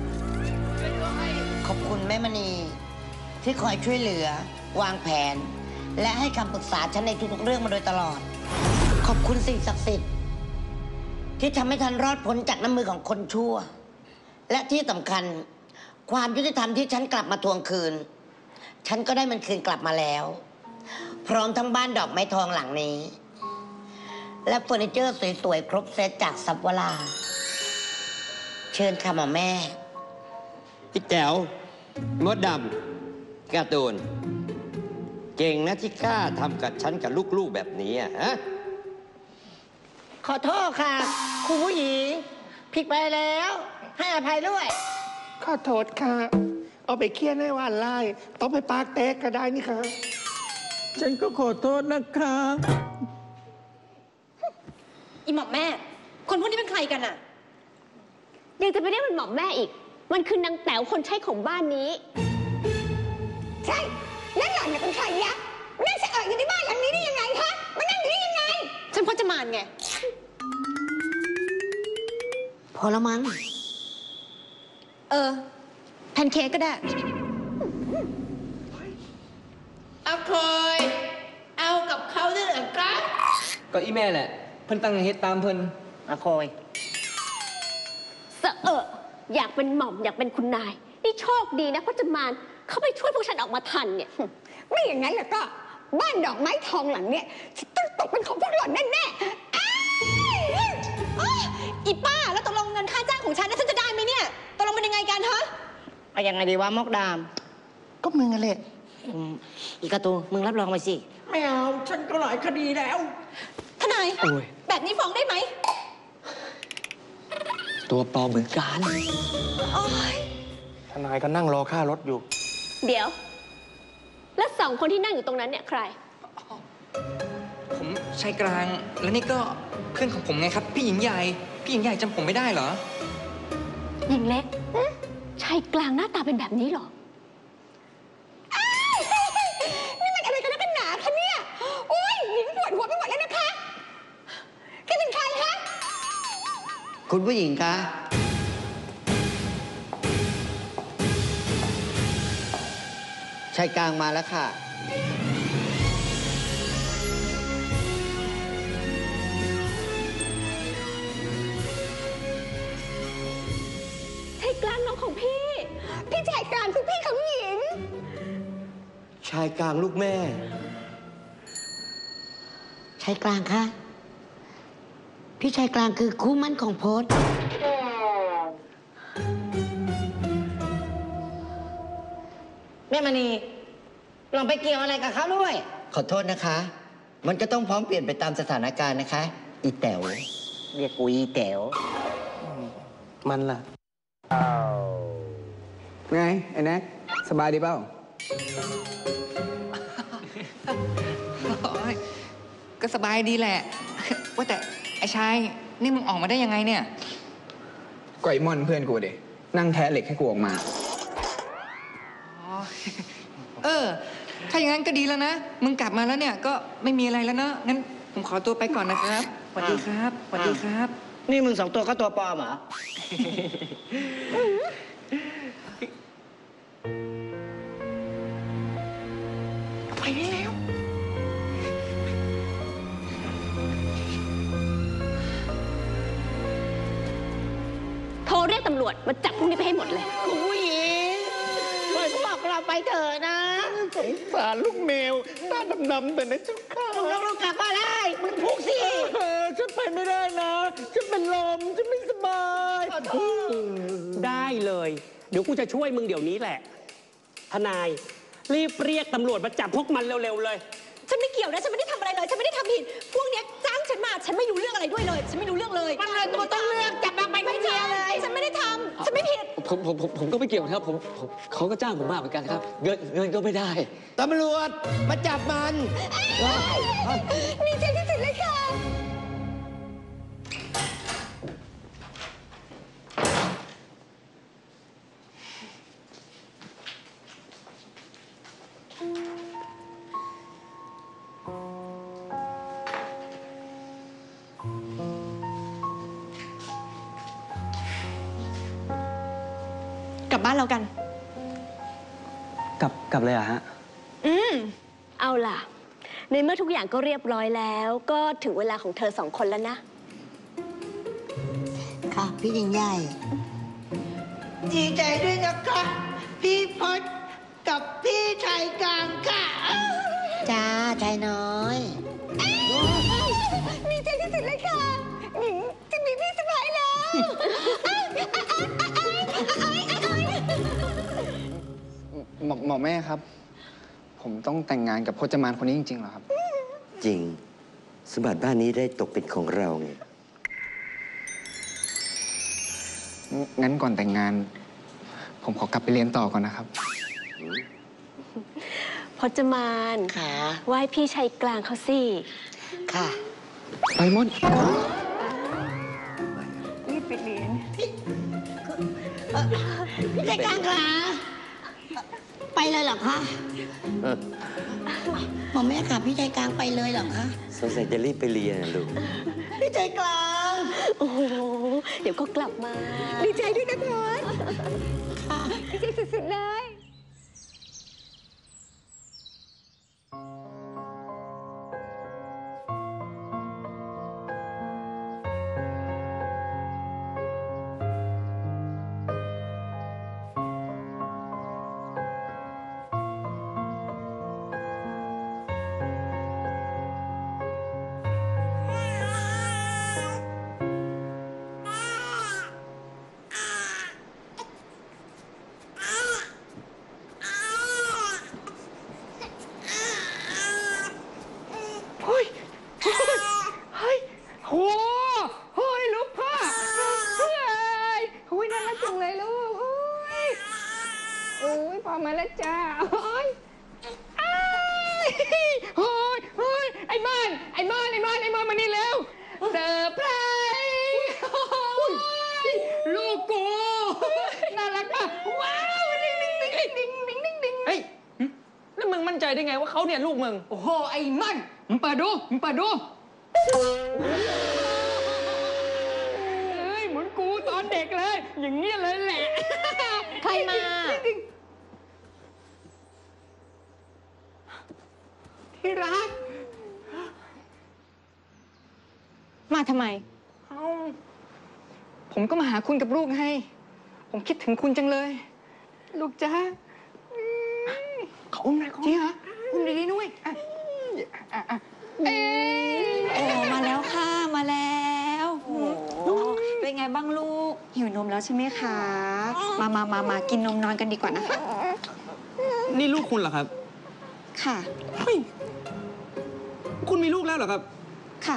ขอบคุณแม่มณีที่คอยช่วยเหลือ วางแผน และให้คำปรึกษาฉันในทุกๆเรื่องมาโดยตลอด ขอบคุณสิ่งศักดิ์สิทธิ์ที่ทำให้ฉันรอดพ้นจากน้ำมือของคนชั่ว และที่สำคัญความยุติธรรมที่ฉันกลับมาทวงคืน ฉันก็ได้มันคืนกลับมาแล้ว พร้อมทั้งบ้านดอกไม้ทองหลังนี้ และเฟอร์นิเจอร์สวยๆครบเซตจากซับวลา เชิญค่ะหมอแม่พี่แจ๋วมดดำการ์ตูนเก่งนะที่กล้าทำกับฉันกับลูกๆแบบนี้อะฮะขอโทษค่ะ คุณผู้หญิงผิดไปแล้ว ให้อภัยด้วยขอโทษค่ะ เอาไปเคี่ยนให้หวานไล่ต้องไปปากเต๊กก็ได้นี่ค่ะฉันก็ขอโทษนะคะอีหม่อมแม่ คนพวกนี้เป็นใครกันอะยังจะไปเรียกมันหม่อมแม่อีก มันคือนางแต๋วคนใช้ของบ้านนี้ใช่แล้วหล่อนน่ะเป็นใครยะนั่งเสอะอยู่ในบ้านหลังนี้ได้ยังไงคะมานั่งอยู่ได้ยังไง ฉันพจมานไงพอแล้วมั้งเออแพนเค้กก็ได้เอาเคย เอากับเขาด้วยเหรอครับก็อีแม่แหละ เพิ่นตั้งเฮ็ดตามเพิ่นอาโคยเสอะอยากเป็นหม่อมอยากเป็นคุณนาย นี่โชคดีนะพจมานเขาไปช่วยพวกฉันออกมาทันเนี่ยไม่อย่างนั้นแล้วก็บ้านดอกไม้ทองหลังเนี่ยจะต้องตกเป็นของพวกหล่อนแน่ๆอ้ายอ้าวอีป้าแล้วตกลงเงินค่าจ้างของฉันนะฉันจะได้ไหมเนี่ยตกลงเป็นยังไงกันฮะเอายังไงดีวะมอกดามก็มึงอะแหละอืมอีกระตูมึงรับรองไปสิไม่เอา ฉันก็หลายคดีแล้วทนายโอ้ยแบบนี้ฟ้องได้ไหมตัวปลอมเหมือนกันโอ๊ยทนายก็นั่งรอค่ารถอยู่เดี๋ยว แล้วสองคนที่นั่งอยู่ตรงนั้นเนี่ยใครผมชายกลาง แล้วนี่ก็เพื่อนของผมไงครับ พี่หญิงใหญ่ พี่หญิงใหญ่จำผมไม่ได้เหรอหญิงเล็กชายกลางหน้าตาเป็นแบบนี้เหรอนี่มันอะไรกันนักกันหนาคะเนี่ย โอ๊ยหญิงปวดหัวไปหมดแล้วนะคะแกเป็นใครคะคุณผู้หญิงคะ ชายกลางมาแล้วค่ะชายกลางน้องของพี่พี่ชายกลางคือพี่ของหญิงชายกลางลูกแม่ชายกลางคะพี่ชายกลางคือคู่มั่นของโพสแม่มณีลองไปเกี่ยวอะไรกับเขาด้วยขอโทษนะคะ มันก็ต้องพร้อมเปลี่ยนไปตามสถานการณ์นะคะ อีแต๋วเรียกกูอีแต๋วมันล่ะไง ไอ้แน็กสบายดีเปล่าก็สบายดีแหละ ว่าแต่ไอ้ชาย นี่มึงออกมาได้ยังไงเนี่ยก็ไอ้มอนเพื่อนกูดิ นั่งแทะเหล็กให้กูออกมาเออ ถ้าอย่างนั้นก็ดีแล้วนะ มึงกลับมาแล้วเนี่ยก็ไม่มีอะไรแล้วเนอะงั้นผมขอตัวไปก่อนนะครับสวัสดีครับสวัสดีครับนี่มึงสองตัวก็ตัวปลอมเหรอไปได้แล้วโทรเรียกตำรวจมาจับพวกนี้ไปให้หมดเลยผู้หญิงปล่อยพวกเราไปเถอะนะสงสารลูกแมวตาดำๆแต่นะเจ้าค่ะมึงต้องกลับมาได้มึงพูกสิเออฉันไปไม่ได้นะฉันเป็นลมฉันไม่สบายได้เลย เดี๋ยวกูจะช่วยมึงเดี๋ยวนี้แหละ ทนาย รีบเรียกตำรวจมาจับพวกมันเร็วๆเลยฉันไม่เกี่ยวนะฉันไม่ได้ทำอะไรเลยฉันไม่ได้ทำผิดพวกเนี้ยจ้างฉันมาฉันไม่รู้เรื่องอะไรด้วยเลย ฉันไม่รู้เรื่องเลยมันเลยตัวต้องเลือกจับมาไปไม่ไม่ใช่เชียร์เลยฉันไม่ได้ทำฉันไม่ผิดผมผมผมผมก็ไม่เกี่ยวนะครับผมผมเขาก็จ้างผมมาเหมือนกันครับ เงินเงินก็ไม่ได้ตำรวจมาจับมันนี่ใจที่สุดเลยค่ะ กลับบ้านเรากันกลับกลับเลยเหรอะฮะอืม เอาล่ะ ในเมื่อทุกอย่างก็เรียบร้อยแล้ว ก็ถึงเวลาของเธอสองคนแล้วนะค่ะ พี่ยิงใหญ่ดีใจด้วยนะคะพี่พศกับพี่ชายกลางค่ะจ้าชายน้อยดีใจที่สุดเลยค่ะหญิงจะมีพี่สบายแล้วหมอหมอแม่ครับ ผมต้องแต่งงานกับพจมานคนนี้จริงๆเหรอครับจริง สมบัติบ้านนี้ได้ตกเป็นของเราไงงั้นก่อนแต่งงาน ผมขอกลับไปเรียนต่อก่อนนะครับพจมานค่ะไหว้พี่ชายกลางเขาสิค่ะไปมดรีบไปเรียนพี่ชายกลางค่ะ ไปเลยเหรอคะหมอแม่ค่ะพี่ชายกลางไปเลยเหรอคะสงสัยจะรีบไปเรียนนะลูกพี่ชายกลางโอ้โห เดี๋ยวก็กลับมา ดีใจด้วยนะพรดีใจสุดๆเลยเฮ้ย เฮ้ยโหเฮ้ยลูกพ่อเฮ้ยโอ้ยน่ารักจังเลยลูกโอ้ยโอ้ยพ่อมาแล้วจ้าโอ้ยอ้ายโอ้ยโอ้ยไอ้มอนไอ้มอนไอ้มอนไอ้มอนมานี่เร็วเซอร์ไพรส์โอ้ยลูกกูน่ารักป่ะว้าวดิ้งดิ้งดิ้งดิ้งดิ้งดิ้งดิ้งเฮ้ยแล้วมึงมั่นใจได้ไงว่าเขาเนี่ยลูกมึงโอ้โหไอ้มันมึงเปิดดูมึงเปิดดูเฮ้ยเหมือนกูตอนเด็กเลย อย่างเงี้ยเลยแหละใครมาที่รักมาทำไมเอ้าผมก็มาหาคุณกับลูกไง ผมคิดถึงคุณจังเลย ลูกจ้าเขาอุ้มหน่อยเขาจริงเหรออุ้มดีๆนุ้ยอ่ะอ่ะอ่ะเอ๊ะโอ้มาแล้วค่ะ มาแล้วเป็นไงบ้างลูก หิวนมแล้วใช่ไหมคะ มามามามากินนมนอนกันดีกว่านะคะนี่ลูกคุณเหรอครับค่ะเฮ้ย คุณมีลูกแล้วเหรอครับค่ะ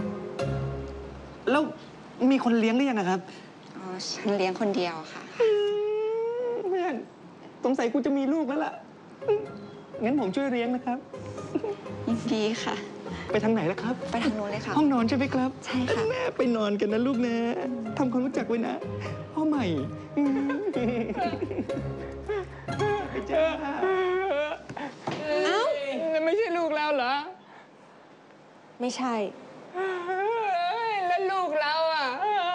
แล้วมีคนเลี้ยงหรือยังนะครับอ๋อ ฉันเลี้ยงคนเดียวค่ะอืมอนสงสัยกูจะมีลูกแล้วล่ะ งั้นผมช่วยเลี้ยงนะครับยินดีค่ะไปทางไหนล่ะครับไปทางโน้นเลยค่ะห้องนอนใช่ไหมครับใช่ค่ะแม่ไปนอนกันนะลูกนะทำความรู้จักไว้นะพ่อใหม่ไปเจอเอ้าไม่ใช่ลูกเราเหรอไม่ใช่แล้วลูกเราอ่ะ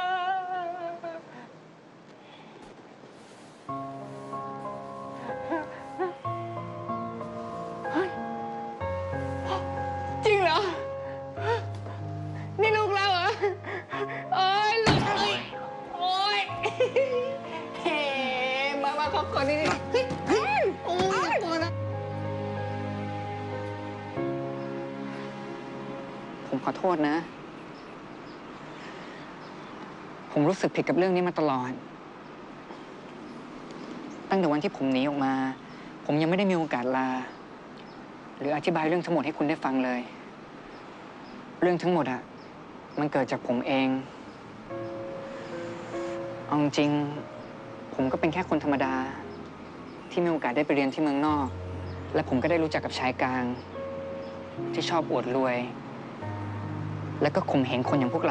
จริงเหรอ นี่ลูกเราเหรอ โอ้ยลูกเอ้ยโอ้ยเฮ้มามาขอขอนี่เฮ้ยเฮ้ยโอ้ยตัวนะผมขอโทษนะ ผมรู้สึกผิดกับเรื่องนี้มาตลอด ตั้งแต่วันที่ผมหนีออกมา ผมยังไม่ได้มีโอกาสลา หรืออธิบายเรื่องทั้งหมดให้คุณได้ฟังเลย เรื่องทั้งหมดอะมันเกิดจากผมเอง เอาจริงๆผมก็เป็นแค่คนธรรมดา ที่มีโอกาสได้ไปเรียนที่เมืองนอก และผมก็ได้รู้จักกับชายกลาง ที่ชอบอวดรวย และก็ข่มเหงคนอย่างพวกเรา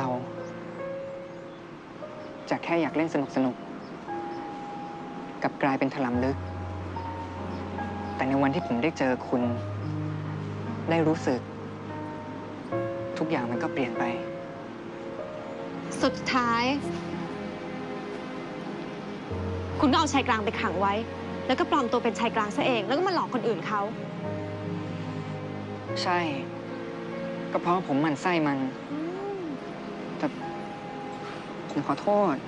จากแค่อยากเล่นสนุกสนุกกลับกลายเป็นถลำลึก แต่ในวันที่ผมได้เจอคุณ ได้รู้สึก ทุกอย่างมันก็เปลี่ยนไปสุดท้าย คุณก็เอาชายกลางไปขังไว้ แล้วก็ปลอมตัวเป็นชายกลางซะเอง แล้วก็มาหลอกคนอื่นเขาใช่ ก็เพราะว่าผมหมั่นไส้มัน แต่ผมขอโทษ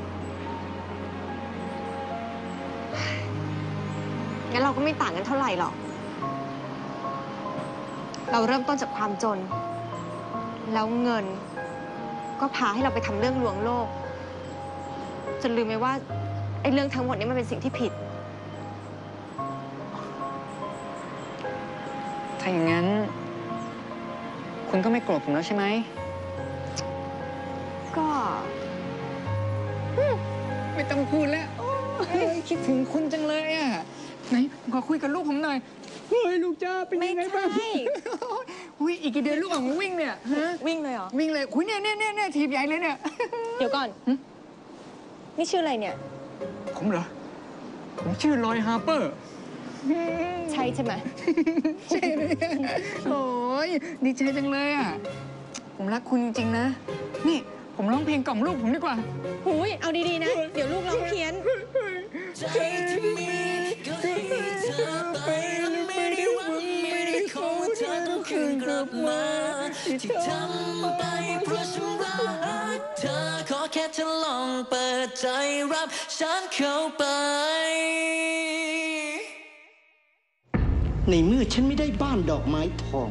งั้นเราก็ไม่ต่างกันเท่าไหร่หรอก เราเริ่มต้นจากความจน แล้วเงิน ก็พาให้เราไปทำเรื่องลวงโลก จนลืมไปว่าไอ้เรื่องทั้งหมดนี้มันเป็นสิ่งที่ผิดถ้าอย่างนั้น คุณก็ไม่โกรธผมแล้วใช่ไหมก็ไม่ต้องพูดแล้วโอ้ยคิดถึงคุณจังเลยอ่ะ ไหนขอคุยกับลูกผมหน่อย เฮ้ยลูกจ้าเป็นยังไงบ้างไม่ใช่อุ้ยอีกกี่เดือนลูกออกมาวิ่งเนี่ยฮะวิ่งเลยเหรอวิ่งเลยคุยเนี่ยเนี่ยเนี่ยเนี่ยทีบใหญ่เลยเนี่ยเดี๋ยวก่อน นี่ชื่ออะไรเนี่ยผมเหรอ ผมชื่อลอยฮาร์เปอร์ใช่ใช่ไหมใช่เลยโอ้ยดีใจจังเลยอ่ะ ผมรักคุณจริงๆนะ นี่ผมร้องเพลงกล่อมลูกผมดีกว่าหูย เอาดีๆนะ เดี๋ยวลูกร้องเพี้ยนใจที่มีก็ให้เธอไปไม่ได้หวังไม่ได้ขอว่าเธอต้องคืนกลับมาที่ทำไปเพราะฉันรักเธอขอแค่เธอลองเปิดใจรับฉันเข้าไปในเมื่อฉันไม่ได้บ้านดอกไม้ทอง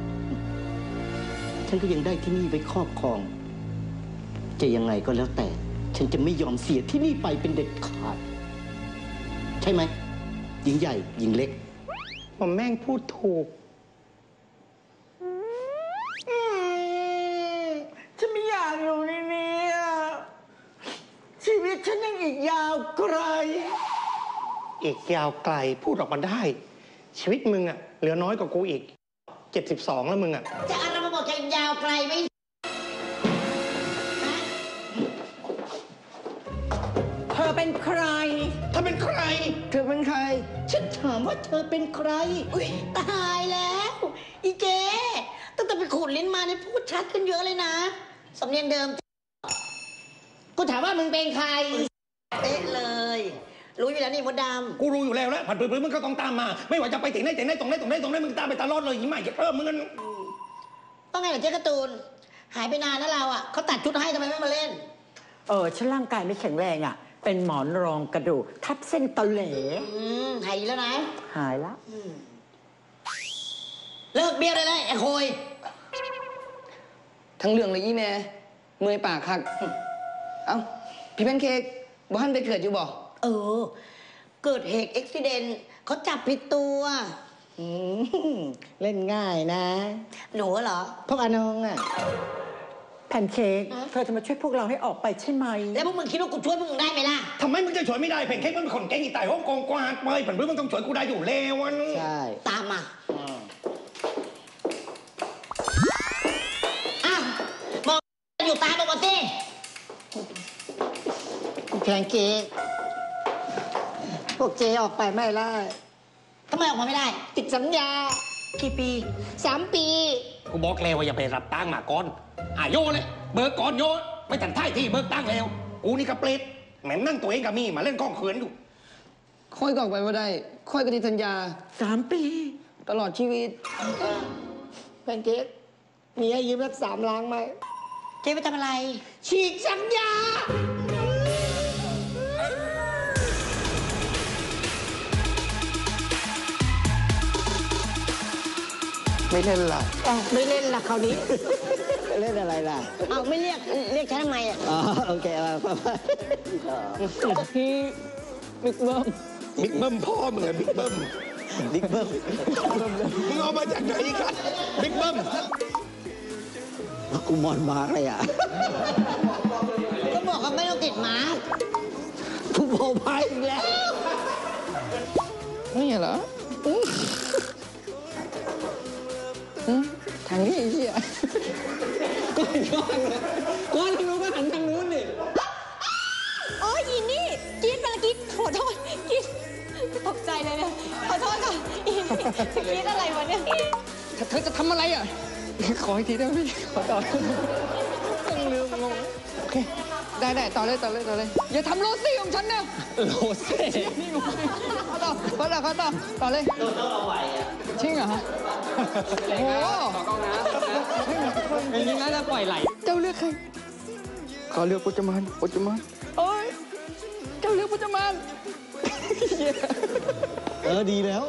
ฉันก็ยังได้ที่นี่ไว้ครอบครอง จะยังไงก็แล้วแต่ ฉันจะไม่ยอมเสียที่นี่ไปเป็นเด็ดขาด ใช่ไหมหญิงใหญ่หญิงเล็กผมแม่งพูดถูก ฉันไม่อยากอยู่ในนี้อะชีวิตฉันยังอีกยาวไกล อีกยาวไกลพูดออกมาได้ ชีวิตมึงอะเหลือน้อยกว่ากูอีกเจ็ดสิบสองแล้วมึงอะจะอะไรมาบอกจะยาวไกลไหมเธอเป็นใครเธอเป็นใครเธอเป็นใคร ฉันถามว่าเธอเป็นใครอุ๊ยตายแล้ว อีเจ๊ตั้งแต่ไปขูดลิ้นมาเนี่ยพูดชัดขึ้นเยอะเลยนะ สำเนียงเดิม กูถามว่ามึงเป็นใครเป๊ะเลย รู้อยู่แล้วนี่มดดำกูรู้อยู่แล้วแหละผัดปื้อๆมึงก็ต้องตามมา ไม่ว่าจะไปถึงไหนถึงไหนตรงไหนตรงไหนตรงไหนมึงตามไปตลอดเลยยิ่งใหม่จะเพิ่มมึงกันว่าไงเหรอเจ๊การ์ตูน หายไปนานนะเราอ่ะเขาตัดชุดให้ทำไมไม่มาเล่นเออฉันร่างกายไม่แข็งแรงอ่ะ เป็นหมอนรองกระดูกทับเส้นตะเหลอืมหายดีแล้วนะหายละเลิกเบี้ยวได้เลยไอ้โคยทั้งเรื่องเลยอีแม่เมื่อยปากคัก เอ้า พี่แพนเค้กบ้านไปเกิดอยู่บ่เออ เกิดเหตุอุบิเหตุเขาจับผิดตัวอืมเล่นง่ายนะหนูเหรอพวกอานองอ่ะแพนเค้กเธอจะมาช่วยพวกเราให้ออกไปใช่ไหมแล้วพวกมึงคิดว่ากูช่วยพวกมึงได้ไหมล่ะทำไมมึงจะช่วยไม่ได้แพนเค้กมันเป็นคนเก่งอีตายห้องกองกวาดไปผันเพื่อนมึงต้องช่วยกูได้อยู่แล้ววันใช่ตามมา อ้าวมองอยู่ตามมาก่อนสิแพนเค้กพวกเจออกไปไม่ได้ทำไมออกมาไม่ได้ติดสัญญากี่ปีสามปีกูบอกแล้วว่าอย่าไปรับตังค์มาก่อนอ่ะโยเลยเบิกก่อนโยไม่ทันท่ายที่เบิกตังค์แล้วกูนี่กระเปรตแหม่นั่งตัวเองกับมีมาเล่นกล้องเขินอยู่ค่อยก็ออกไปว่าได้ ค่อยก็ติดสัญญาสามปีตลอดชีวิตแพนเค้กมีให้ยืมสักสามล้านไหมเจ๊ไปทำอะไรฉีกสัญญาไม่เล่นละอ้าวไม่เล่นละคราวนี้เล่นอะไรล่ะเอาไม่เรียก เรียกฉันทำไมอ่ะอ๋อ โอเคมามามาพี่บิ๊กเบิ้มบิ๊กเบิ้มพ่อมึงอะบิ๊กเบิ้มบิ๊กเบิ้มมึงเอามาจากไหนกันบิ๊กเบิ้มกูมอนมาร์กเลยอ่ะก็บอกว่าไม่ต้องติดหมาทุบโบพายอีกแล้วนี่เหรออื้ออื้อทางนี้ไอ้เหี้ยก้อนก้อนเลยก้อนทางนู้นก็หันทางนู้นดิโอ้ยอีนี่กินไปละกินขอโทษกินตกใจเลยเนี่ยขอโทษค่ะอีนี่จะกินอะไรวะเนี่ยเธอจะทำอะไรอ่ะ ขออีกทีได้ไหมพี่ ขอต่อต้องลืมงงโอเค ได้ได้ต่อเลยต่อเลยต่อเลย อย่าทำโรซี่ของฉันนะโรเซ่นี่งงดิขอต่อขอต่อขอต่อต่อเลยโดนต้องเอาไหวอ่ะจริงเหรอฮะโอ้โหอย่างนี้น่าจะปล่อยไหลเจ้าเลือกใครขอเลือกพจมานพจมานโอ้ยเจ้าเลือกพจมานเออ ดีแล้ว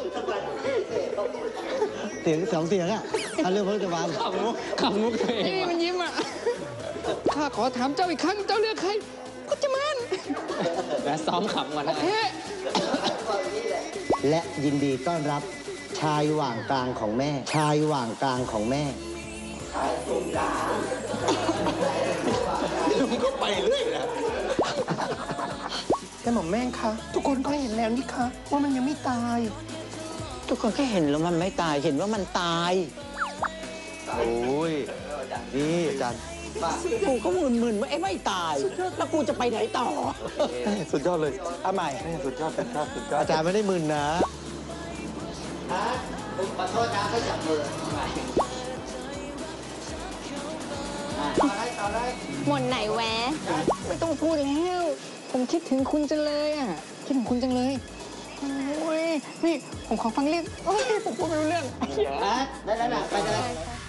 เสียงสองเสียงอ่ะเอาเรื่องพระราชบาลขำมุกขำมุกตัวเองนี่มันยิ้มอ่ะ ข้าขอถามเจ้าอีกครั้ง เจ้าเลือกใครพจมานและซ้อมขำกันโอนะเคและยินดีต้อนรับชายหว่างกลางของแม่ ชายหว่างกลางของแม่มึงก็ไปเรื่อยนะแต่หม่อมแม่งคะทุกคนก็เห็นแล้วนี่คะว่ามันยังไม่ตายทุกคนแค่เห็นแล้วมันไม่ตาย เห็นว่ามันตายโอ้ย นี่อาจารย์กูก็มึนๆว่าไอ้ไม่ตาย แล้วกูจะไปไหนต่อสุดยอดเลยเอาใหม่สุดยอดสุดยอดสุดยอดอาจารย์ไม่ได้มึนนะขอโทษนะไม่จับมือหมดไหนแวะไม่ต้องพูดแล้ว ผมคิดถึงคุณจังเลยอ่ะ คิดถึงคุณจังเลย โอ้ย นี่ ผมขอฟังเรื่องโอ้ย ผมพูดไม่รู้เรื่องได้แล้วนะไปเลย